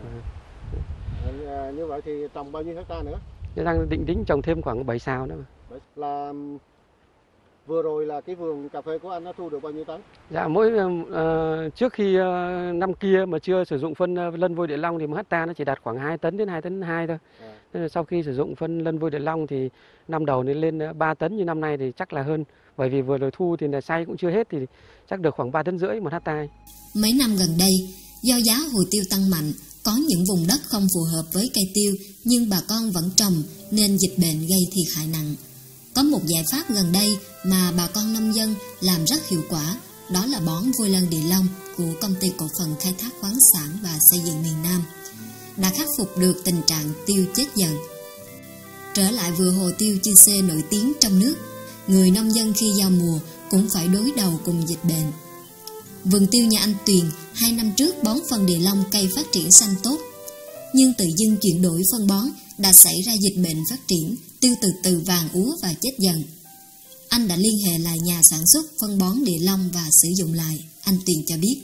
À, như vậy thì trồng bao nhiêu hecta nữa? Đang định tính trồng thêm khoảng bảy sào nữa mà. Là vừa rồi là cái vườn cà phê của anh nó thu được bao nhiêu tấn? Dạ mỗi uh, trước khi uh, năm kia mà chưa sử dụng phân uh, Lân Vôi Địa Long thì một hecta nó chỉ đạt khoảng hai tấn đến hai tấn hai thôi. À. Nên là sau khi sử dụng phân Lân Vôi Địa Long thì năm đầu nên lên ba tấn, như năm nay thì chắc là hơn, bởi vì vừa rồi thu thì là xay cũng chưa hết thì chắc được khoảng ba tấn rưỡi một hecta. Mấy năm gần đây, do giá hồ tiêu tăng mạnh, có những vùng đất không phù hợp với cây tiêu nhưng bà con vẫn trồng nên dịch bệnh gây thiệt hại nặng. Có một giải pháp gần đây mà bà con nông dân làm rất hiệu quả, đó là bón Vôi Lân Địa Long của Công ty Cổ phần Khai thác khoáng sản và Xây dựng miền Nam, đã khắc phục được tình trạng tiêu chết dần. Trở lại vựa hồ tiêu Chư Sê nổi tiếng trong nước, người nông dân khi giao mùa cũng phải đối đầu cùng dịch bệnh. Vườn tiêu nhà anh Tuyền hai năm trước bón phân Địa Long cây phát triển xanh tốt, nhưng tự dưng chuyển đổi phân bón đã xảy ra dịch bệnh phát triển, tiêu từ từ vàng úa và chết dần. Anh đã liên hệ lại nhà sản xuất phân bón Địa Long và sử dụng lại. Anh Tuyền cho biết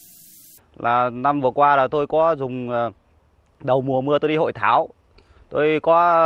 là năm vừa qua là tôi có dùng đầu mùa mưa, tôi đi hội thảo, tôi có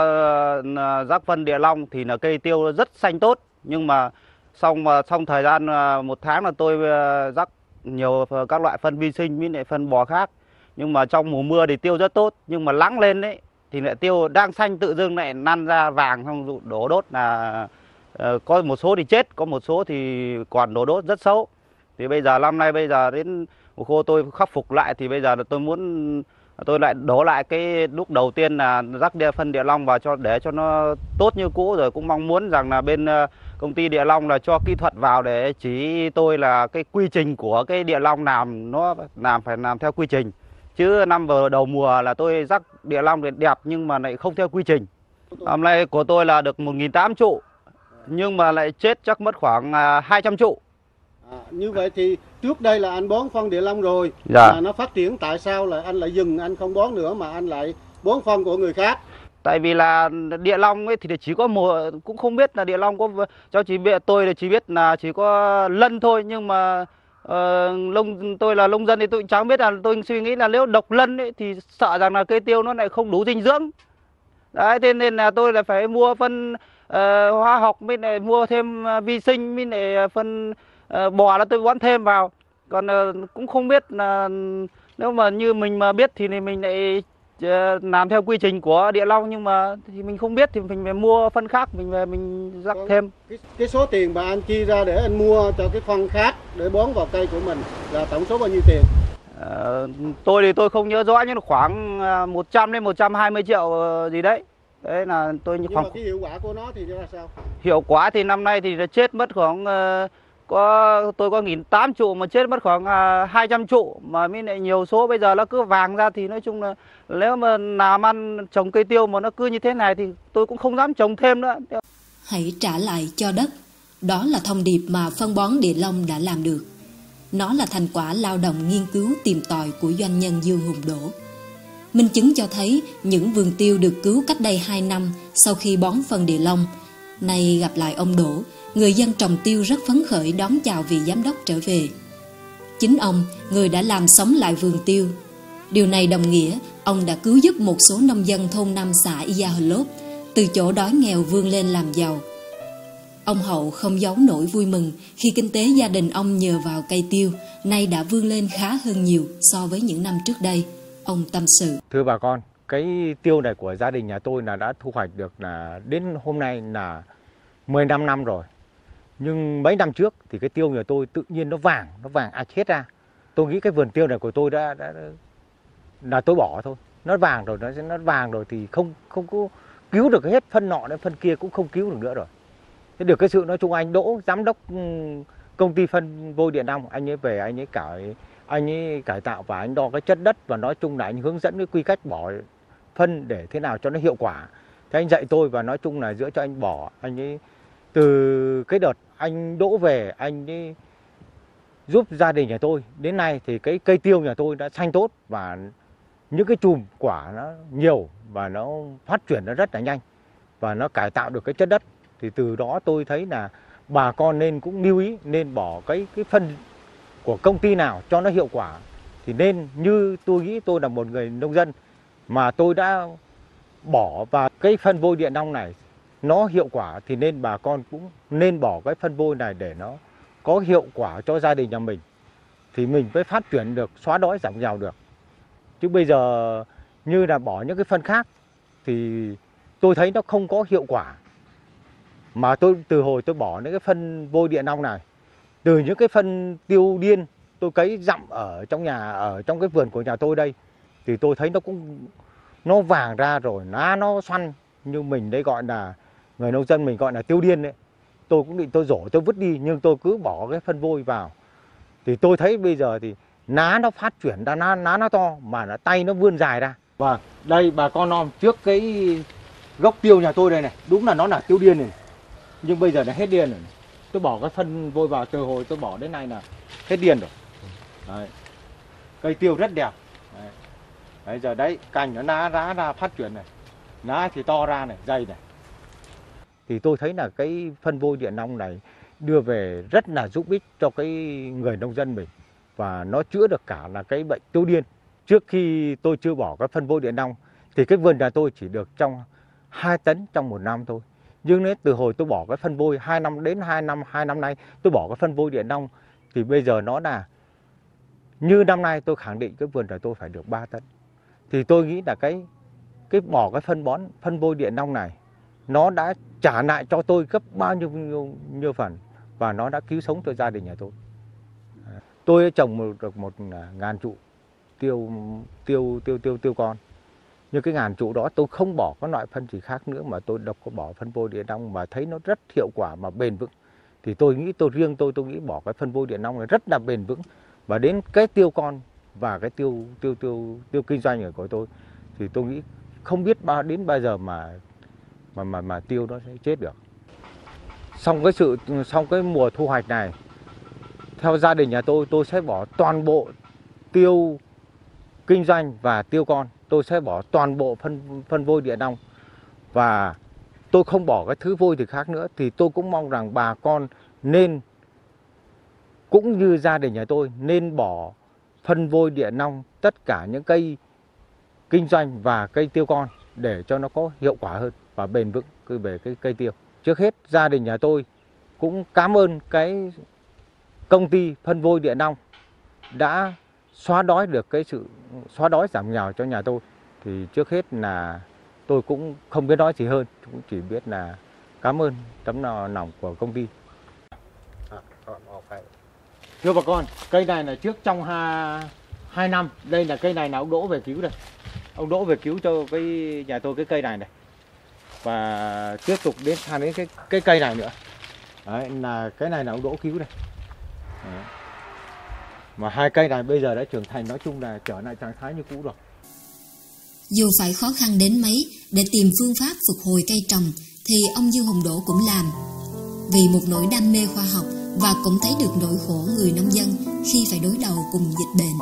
rắc phân Địa Long thì là cây tiêu rất xanh tốt, nhưng mà xong mà xong thời gian một tháng là tôi rắc nhiều các loại phân vi sinh với lại phân bò khác, nhưng mà trong mùa mưa thì tiêu rất tốt, nhưng mà lắng lên đấy thì lại tiêu đang xanh tự dưng lại năn ra vàng, xong đổ đốt là uh, có một số thì chết, có một số thì còn đổ đốt rất xấu. Thì bây giờ năm nay bây giờ đến mùa khô tôi khắc phục lại, thì bây giờ là tôi muốn tôi lại đổ lại cái lúc đầu tiên là rắc địa phân Địa Long vào cho để cho nó tốt như cũ, rồi cũng mong muốn rằng là bên uh, công ty Địa Long là cho kỹ thuật vào để chỉ tôi là cái quy trình của cái Địa Long làm nó làm phải làm theo quy trình. Chứ năm vừa đầu mùa là tôi rắc Địa Long đẹp nhưng mà lại không theo quy trình. Năm nay của tôi là được một nghìn tám trăm trụ, nhưng mà lại chết chắc mất khoảng hai trăm trụ. À, như vậy thì trước đây là anh bón phân Địa Long rồi, dạ. Mà nó phát triển, tại sao là anh lại dừng, anh không bón nữa mà anh lại bón phân của người khác? Tại vì là Địa Long ấy thì chỉ có một, cũng không biết là Địa Long có, cho chỉ biết tôi là chỉ biết là chỉ có Lân thôi, nhưng mà uh, lông tôi là nông dân thì tôi cũng chẳng biết, là tôi suy nghĩ là nếu độc Lân ấy thì sợ rằng là cây tiêu nó lại không đủ dinh dưỡng. Đấy, thế nên là tôi lại phải mua phân uh, hóa học, mới lại mua thêm uh, vi sinh, mới lại phân uh, bò là tôi bón thêm vào. Còn uh, cũng không biết là nếu mà như mình mà biết thì mình lại làm theo quy trình của Địa Long, nhưng mà thì mình không biết thì mình phải mua phân khác, mình về mình rắc thêm. Cái, cái số tiền mà anh chi ra để anh mua cho cái phân khác để bón vào cây của mình là tổng số bao nhiêu tiền? À, tôi thì tôi không nhớ rõ, nhưng khoảng một trăm đến một trăm hai mươi triệu gì đấy. Đấy là tôi nhưng khoảng... mà cái hiệu quả của nó thì ra sao? Hiệu quả thì năm nay thì chết mất khoảng uh, có tôi có một nghìn tám trăm trụ mà chết mất khoảng uh, hai trăm trụ, mà mới lại nhiều số bây giờ nó cứ vàng ra, thì nói chung là nếu mà làm ăn trồng cây tiêu mà nó cứ như thế này thì tôi cũng không dám trồng thêm nữa. Hãy trả lại cho đất, đó là thông điệp mà phân bón Địa Long đã làm được. Nó là thành quả lao động nghiên cứu tìm tòi của doanh nhân Dương Hùng Đỗ. Minh chứng cho thấy những vườn tiêu được cứu cách đây hai năm sau khi bón phân Địa Long, nay gặp lại ông Đỗ, người dân trồng tiêu rất phấn khởi đón chào vị giám đốc trở về. Chính ông, người đã làm sống lại vườn tiêu. Điều này đồng nghĩa ông đã cứu giúp một số nông dân thôn Nam xã Ia Hờ Lốp từ chỗ đói nghèo vươn lên làm giàu. Ông Hậu không giấu nổi vui mừng khi kinh tế gia đình ông nhờ vào cây tiêu nay đã vươn lên khá hơn nhiều so với những năm trước đây. Ông tâm sự. Thưa bà con, cái tiêu này của gia đình nhà tôi là đã thu hoạch được là đến hôm nay là mười lăm năm rồi. Nhưng mấy năm trước thì cái tiêu nhà tôi tự nhiên nó vàng, nó vàng ạch hết ra. Tôi nghĩ cái vườn tiêu này của tôi đã, đã, đã là tôi bỏ thôi. Nó vàng rồi, nó nó vàng rồi thì không không có cứu được hết phân nọ đến phân kia cũng không cứu được nữa rồi. Thế được cái sự nói chung anh Đỗ, giám đốc công ty phân vôi Địa Long, anh ấy về anh ấy cải anh ấy cải tạo và anh đo cái chất đất và nói chung là anh hướng dẫn cái quy cách bỏ phân để thế nào cho nó hiệu quả. Thế anh dạy tôi và nói chung là giữa cho anh bỏ, anh ấy từ cái đợt anh Đỗ về anh ấy giúp gia đình nhà tôi đến nay thì cái cây tiêu nhà tôi đã xanh tốt và những cái chùm quả nó nhiều và nó phát triển nó rất là nhanh và nó cải tạo được cái chất đất. Thì từ đó tôi thấy là bà con nên cũng lưu ý nên bỏ cái cái phân của công ty nào cho nó hiệu quả thì nên, như tôi nghĩ tôi là một người nông dân mà tôi đã bỏ vào cái phân vôi Địa Long này nó hiệu quả thì nên bà con cũng nên bỏ cái phân vôi này để nó có hiệu quả cho gia đình nhà mình thì mình mới phát triển được, xóa đói giảm nghèo được. Chứ bây giờ như là bỏ những cái phân khác thì tôi thấy nó không có hiệu quả. Mà tôi từ hồi tôi bỏ những cái phân vôi Địa Long này, từ những cái phân tiêu điên tôi cấy dặm ở trong nhà, ở trong cái vườn của nhà tôi đây thì tôi thấy nó cũng nó vàng ra rồi, lá nó xoăn như mình đây gọi là người nông dân mình gọi là tiêu điên đấy. Tôi cũng định tôi rổ tôi vứt đi nhưng tôi cứ bỏ cái phân vôi vào thì tôi thấy bây giờ thì lá nó phát triển ra, lá, lá nó to mà nó tay nó vươn dài ra. Và đây bà con nom trước cái gốc tiêu nhà tôi đây này, đúng là nó là tiêu điên này. Nhưng bây giờ là hết điên rồi. Tôi bỏ cái phân vôi vào từ hồi tôi bỏ đến nay là hết điên rồi. Đấy. Cây tiêu rất đẹp. Đấy. Đấy giờ đấy cành nó lá rá ra phát triển này. Lá thì to ra này, dày này. Thì tôi thấy là cái phân vôi Địa Long này đưa về rất là giúp ích cho cái người nông dân mình và nó chữa được cả là cái bệnh tiêu điên. Trước khi tôi chưa bỏ cái phân vôi Địa Long thì cái vườn nhà tôi chỉ được trong hai tấn trong một năm thôi. Nhưng nếu từ hồi tôi bỏ cái phân vôi hai năm đến hai năm, hai năm nay tôi bỏ cái phân vôi Địa Long thì bây giờ nó là như năm nay tôi khẳng định cái vườn của tôi phải được ba tấn. Thì tôi nghĩ là cái cái bỏ cái phân bón phân vôi Địa Long này nó đã trả lại cho tôi gấp bao nhiêu nhiêu, nhiêu phần và nó đã cứu sống cho gia đình nhà tôi. Tôi đã trồng được một ngàn trụ tiêu tiêu tiêu tiêu tiêu con. Nhưng cái ngàn trụ đó tôi không bỏ các loại phân gì khác nữa mà tôi độc có bỏ phân vôi Địa Long mà thấy nó rất hiệu quả mà bền vững. Thì tôi nghĩ tôi riêng tôi tôi nghĩ bỏ cái phân vôi Địa Long này rất là bền vững và đến cái tiêu con và cái tiêu tiêu tiêu tiêu kinh doanh của tôi thì tôi nghĩ không biết bao đến bao giờ mà mà mà mà tiêu nó sẽ chết được. Xong cái sự xong cái mùa thu hoạch này theo gia đình nhà tôi tôi sẽ bỏ toàn bộ tiêu kinh doanh và tiêu con, tôi sẽ bỏ toàn bộ phân phân vôi Địa Long và tôi không bỏ cái thứ vôi thì khác nữa. Thì tôi cũng mong rằng bà con nên cũng như gia đình nhà tôi nên bỏ phân vôi Địa Long tất cả những cây kinh doanh và cây tiêu con để cho nó có hiệu quả hơn và bền vững về cái cây tiêu. Trước hết gia đình nhà tôi cũng cảm ơn cái công ty phân vôi Địa Long đã xóa đói được cái sự xóa đói giảm nghèo cho nhà tôi. Thì trước hết là tôi cũng không biết nói gì hơn, cũng chỉ biết là cảm ơn tấm lòng của công ty. Thưa bà con, cây này là trước trong hai năm, đây là cây này là ông Đỗ về cứu đây. Ông Đỗ về cứu cho cái nhà tôi cái cây này này. Và tiếp tục đến sang đến cái cái cây này nữa. Đấy, là cái này là ông Đỗ cứu đây. Đấy. Mà hai cây này bây giờ đã trưởng thành, nói chung là trở lại trạng thái như cũ rồi. Dù phải khó khăn đến mấy để tìm phương pháp phục hồi cây trồng thì ông Dương Hồng Đỗ cũng làm. Vì một nỗi đam mê khoa học và cũng thấy được nỗi khổ người nông dân khi phải đối đầu cùng dịch bệnh.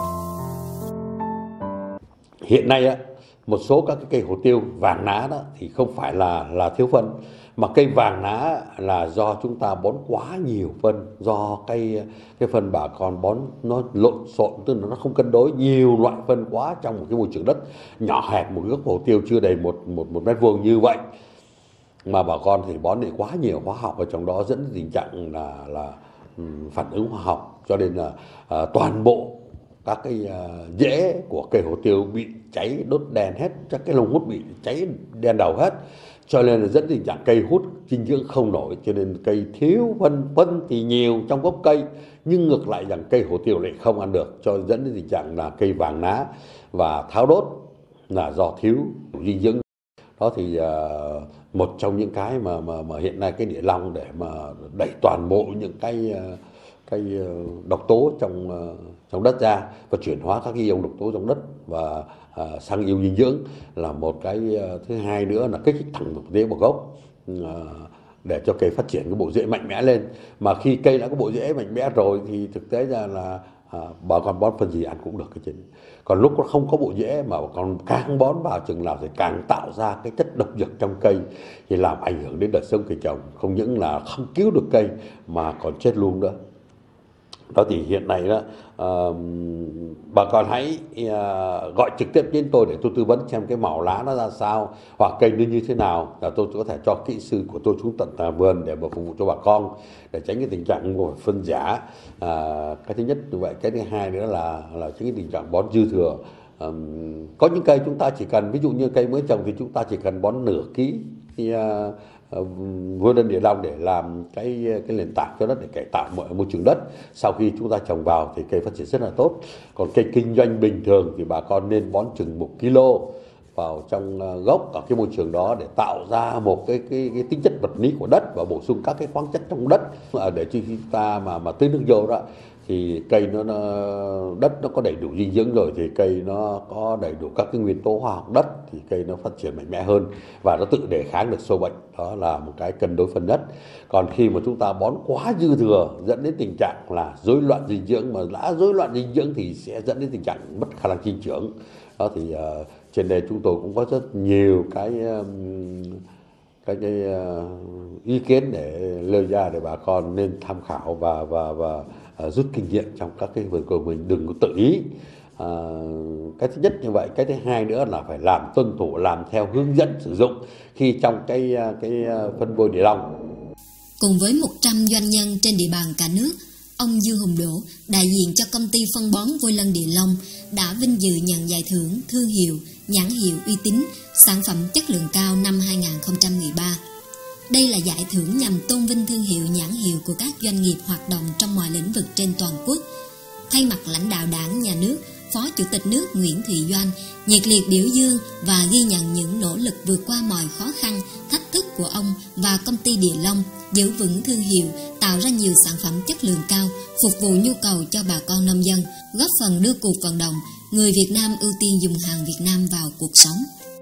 Hiện nay á, một số các cái cây hồ tiêu vàng lá đó thì không phải là là thiếu phân, mà cây vàng lá là do chúng ta bón quá nhiều phân, do cây cái phân bà con bón nó lộn xộn, tức là nó không cân đối, nhiều loại phân quá trong một cái môi trường đất nhỏ hẹp, một gốc hồ tiêu chưa đầy một một một mét vuông như vậy. mà bà con thì bón thì quá nhiều hóa học ở trong đó, dẫn đến tình trạng là là phản ứng hóa học, cho nên là à, toàn bộ các cái à, rễ của cây hồ tiêu bị cháy đốt đen hết, các cái lồng hút bị cháy đen đầu hết, cho nên là dẫn đến tình trạng cây hút dinh dưỡng không nổi, cho nên cây thiếu phân, phân thì nhiều trong gốc cây nhưng ngược lại rằng cây hồ tiêu lại không ăn được, cho dẫn đến tình trạng là cây vàng lá và tháo đốt là do thiếu dinh dưỡng. Đó thì uh, một trong những cái mà mà mà hiện nay cái địa long để mà đẩy toàn bộ những cái uh, cái uh, độc tố trong uh, trong đất ra và chuyển hóa các cái ion độc tố trong đất và uh, sang ion dinh dưỡng là một cái uh, thứ hai nữa là kích thích thẳng thực tế vào gốc uh, để cho cây phát triển cái bộ rễ mạnh mẽ lên. Mà khi cây đã có bộ rễ mạnh mẽ rồi thì thực tế ra là à, bà con bón phân gì ăn cũng được cái chuyện. Còn lúc nó không có bộ rễ mà còn càng bón vào chừng nào thì càng tạo ra cái chất độc dược trong cây thì làm ảnh hưởng đến đời sống cây trồng, không những là không cứu được cây mà còn chết luôn nữa. Đó thì hiện nay đó uh, bà con hãy uh, gọi trực tiếp đến tôi để tôi tư vấn xem cái màu lá nó ra sao hoặc cây nó như thế nào, là tôi có thể cho kỹ sư của tôi xuống tận vườn để mà phục vụ cho bà con để tránh cái tình trạng của phân giả. Uh, cái thứ nhất như vậy, cái thứ hai nữa là là tránh cái tình trạng bón dư thừa. Um, có những cây chúng ta chỉ cần, ví dụ như cây mới trồng thì chúng ta chỉ cần bón nửa ký thì, uh, vôi đân địa long để làm cái cái nền tảng cho đất để cải tạo mọi môi trường đất. Sau khi chúng ta trồng vào thì cây phát triển rất là tốt. Còn cây kinh doanh bình thường thì bà con nên bón chừng một ki lô vào trong gốc ở cái môi trường đó để tạo ra một cái cái, cái tính chất vật lý của đất và bổ sung các cái khoáng chất trong đất để khi ta mà mà tưới nước vô đó thì cây nó, nó đất nó có đầy đủ dinh dưỡng rồi thì cây nó có đầy đủ các cái nguyên tố hóa học đất thì cây nó phát triển mạnh mẽ hơn và nó tự đề kháng được sâu bệnh. Đó là một cái cân đối phân nhất. Còn khi mà chúng ta bón quá dư thừa dẫn đến tình trạng là rối loạn dinh dưỡng, mà đã rối loạn dinh dưỡng thì sẽ dẫn đến tình trạng mất khả năng sinh trưởng. Đó thì uh, trên đây chúng tôi cũng có rất nhiều cái um, cái, cái uh, ý kiến để lời ra để bà con nên tham khảo và và và uh, rút kinh nghiệm trong các cái vườn của mình, đừng có tự ý. À, cái thứ nhất như vậy, cái thứ hai nữa là phải làm tuân thủ, làm theo hướng dẫn sử dụng khi trong cái cái phân vôi địa long. Cùng với một trăm doanh nhân trên địa bàn cả nước, ông Dư Hùng Đỗ, đại diện cho công ty phân bón Vôi Lân Địa Long, đã vinh dự nhận giải thưởng thương hiệu, nhãn hiệu uy tín, sản phẩm chất lượng cao năm hai không một ba. Đây là giải thưởng nhằm tôn vinh thương hiệu, nhãn hiệu của các doanh nghiệp hoạt động trong mọi lĩnh vực trên toàn quốc. Thay mặt lãnh đạo Đảng, Nhà nước, Phó Chủ tịch nước Nguyễn Thị Doan nhiệt liệt biểu dương và ghi nhận những nỗ lực vượt qua mọi khó khăn, thách thức của ông và công ty Địa Long, giữ vững thương hiệu, tạo ra nhiều sản phẩm chất lượng cao, phục vụ nhu cầu cho bà con nông dân, góp phần đưa cuộc vận động người Việt Nam ưu tiên dùng hàng Việt Nam vào cuộc sống.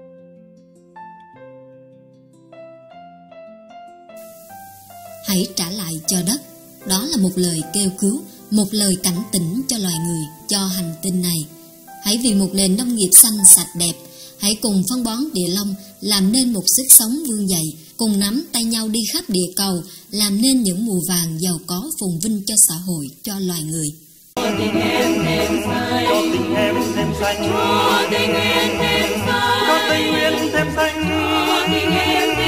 Hãy trả lại cho đất, đó là một lời kêu cứu, một lời cảnh tỉnh cho loài người, cho hành tinh này. Hãy vì một nền nông nghiệp xanh sạch đẹp, hãy cùng phân bón Địa Long làm nên một sức sống vươn dậy, cùng nắm tay nhau đi khắp địa cầu, làm nên những mùa vàng giàu có phồn vinh cho xã hội, cho loài người. Cho tình em thêm xanh, cho tình em thêm xanh, cho tình em thêm xanh, cho tình em thêm xanh, cho tình em thêm xanh.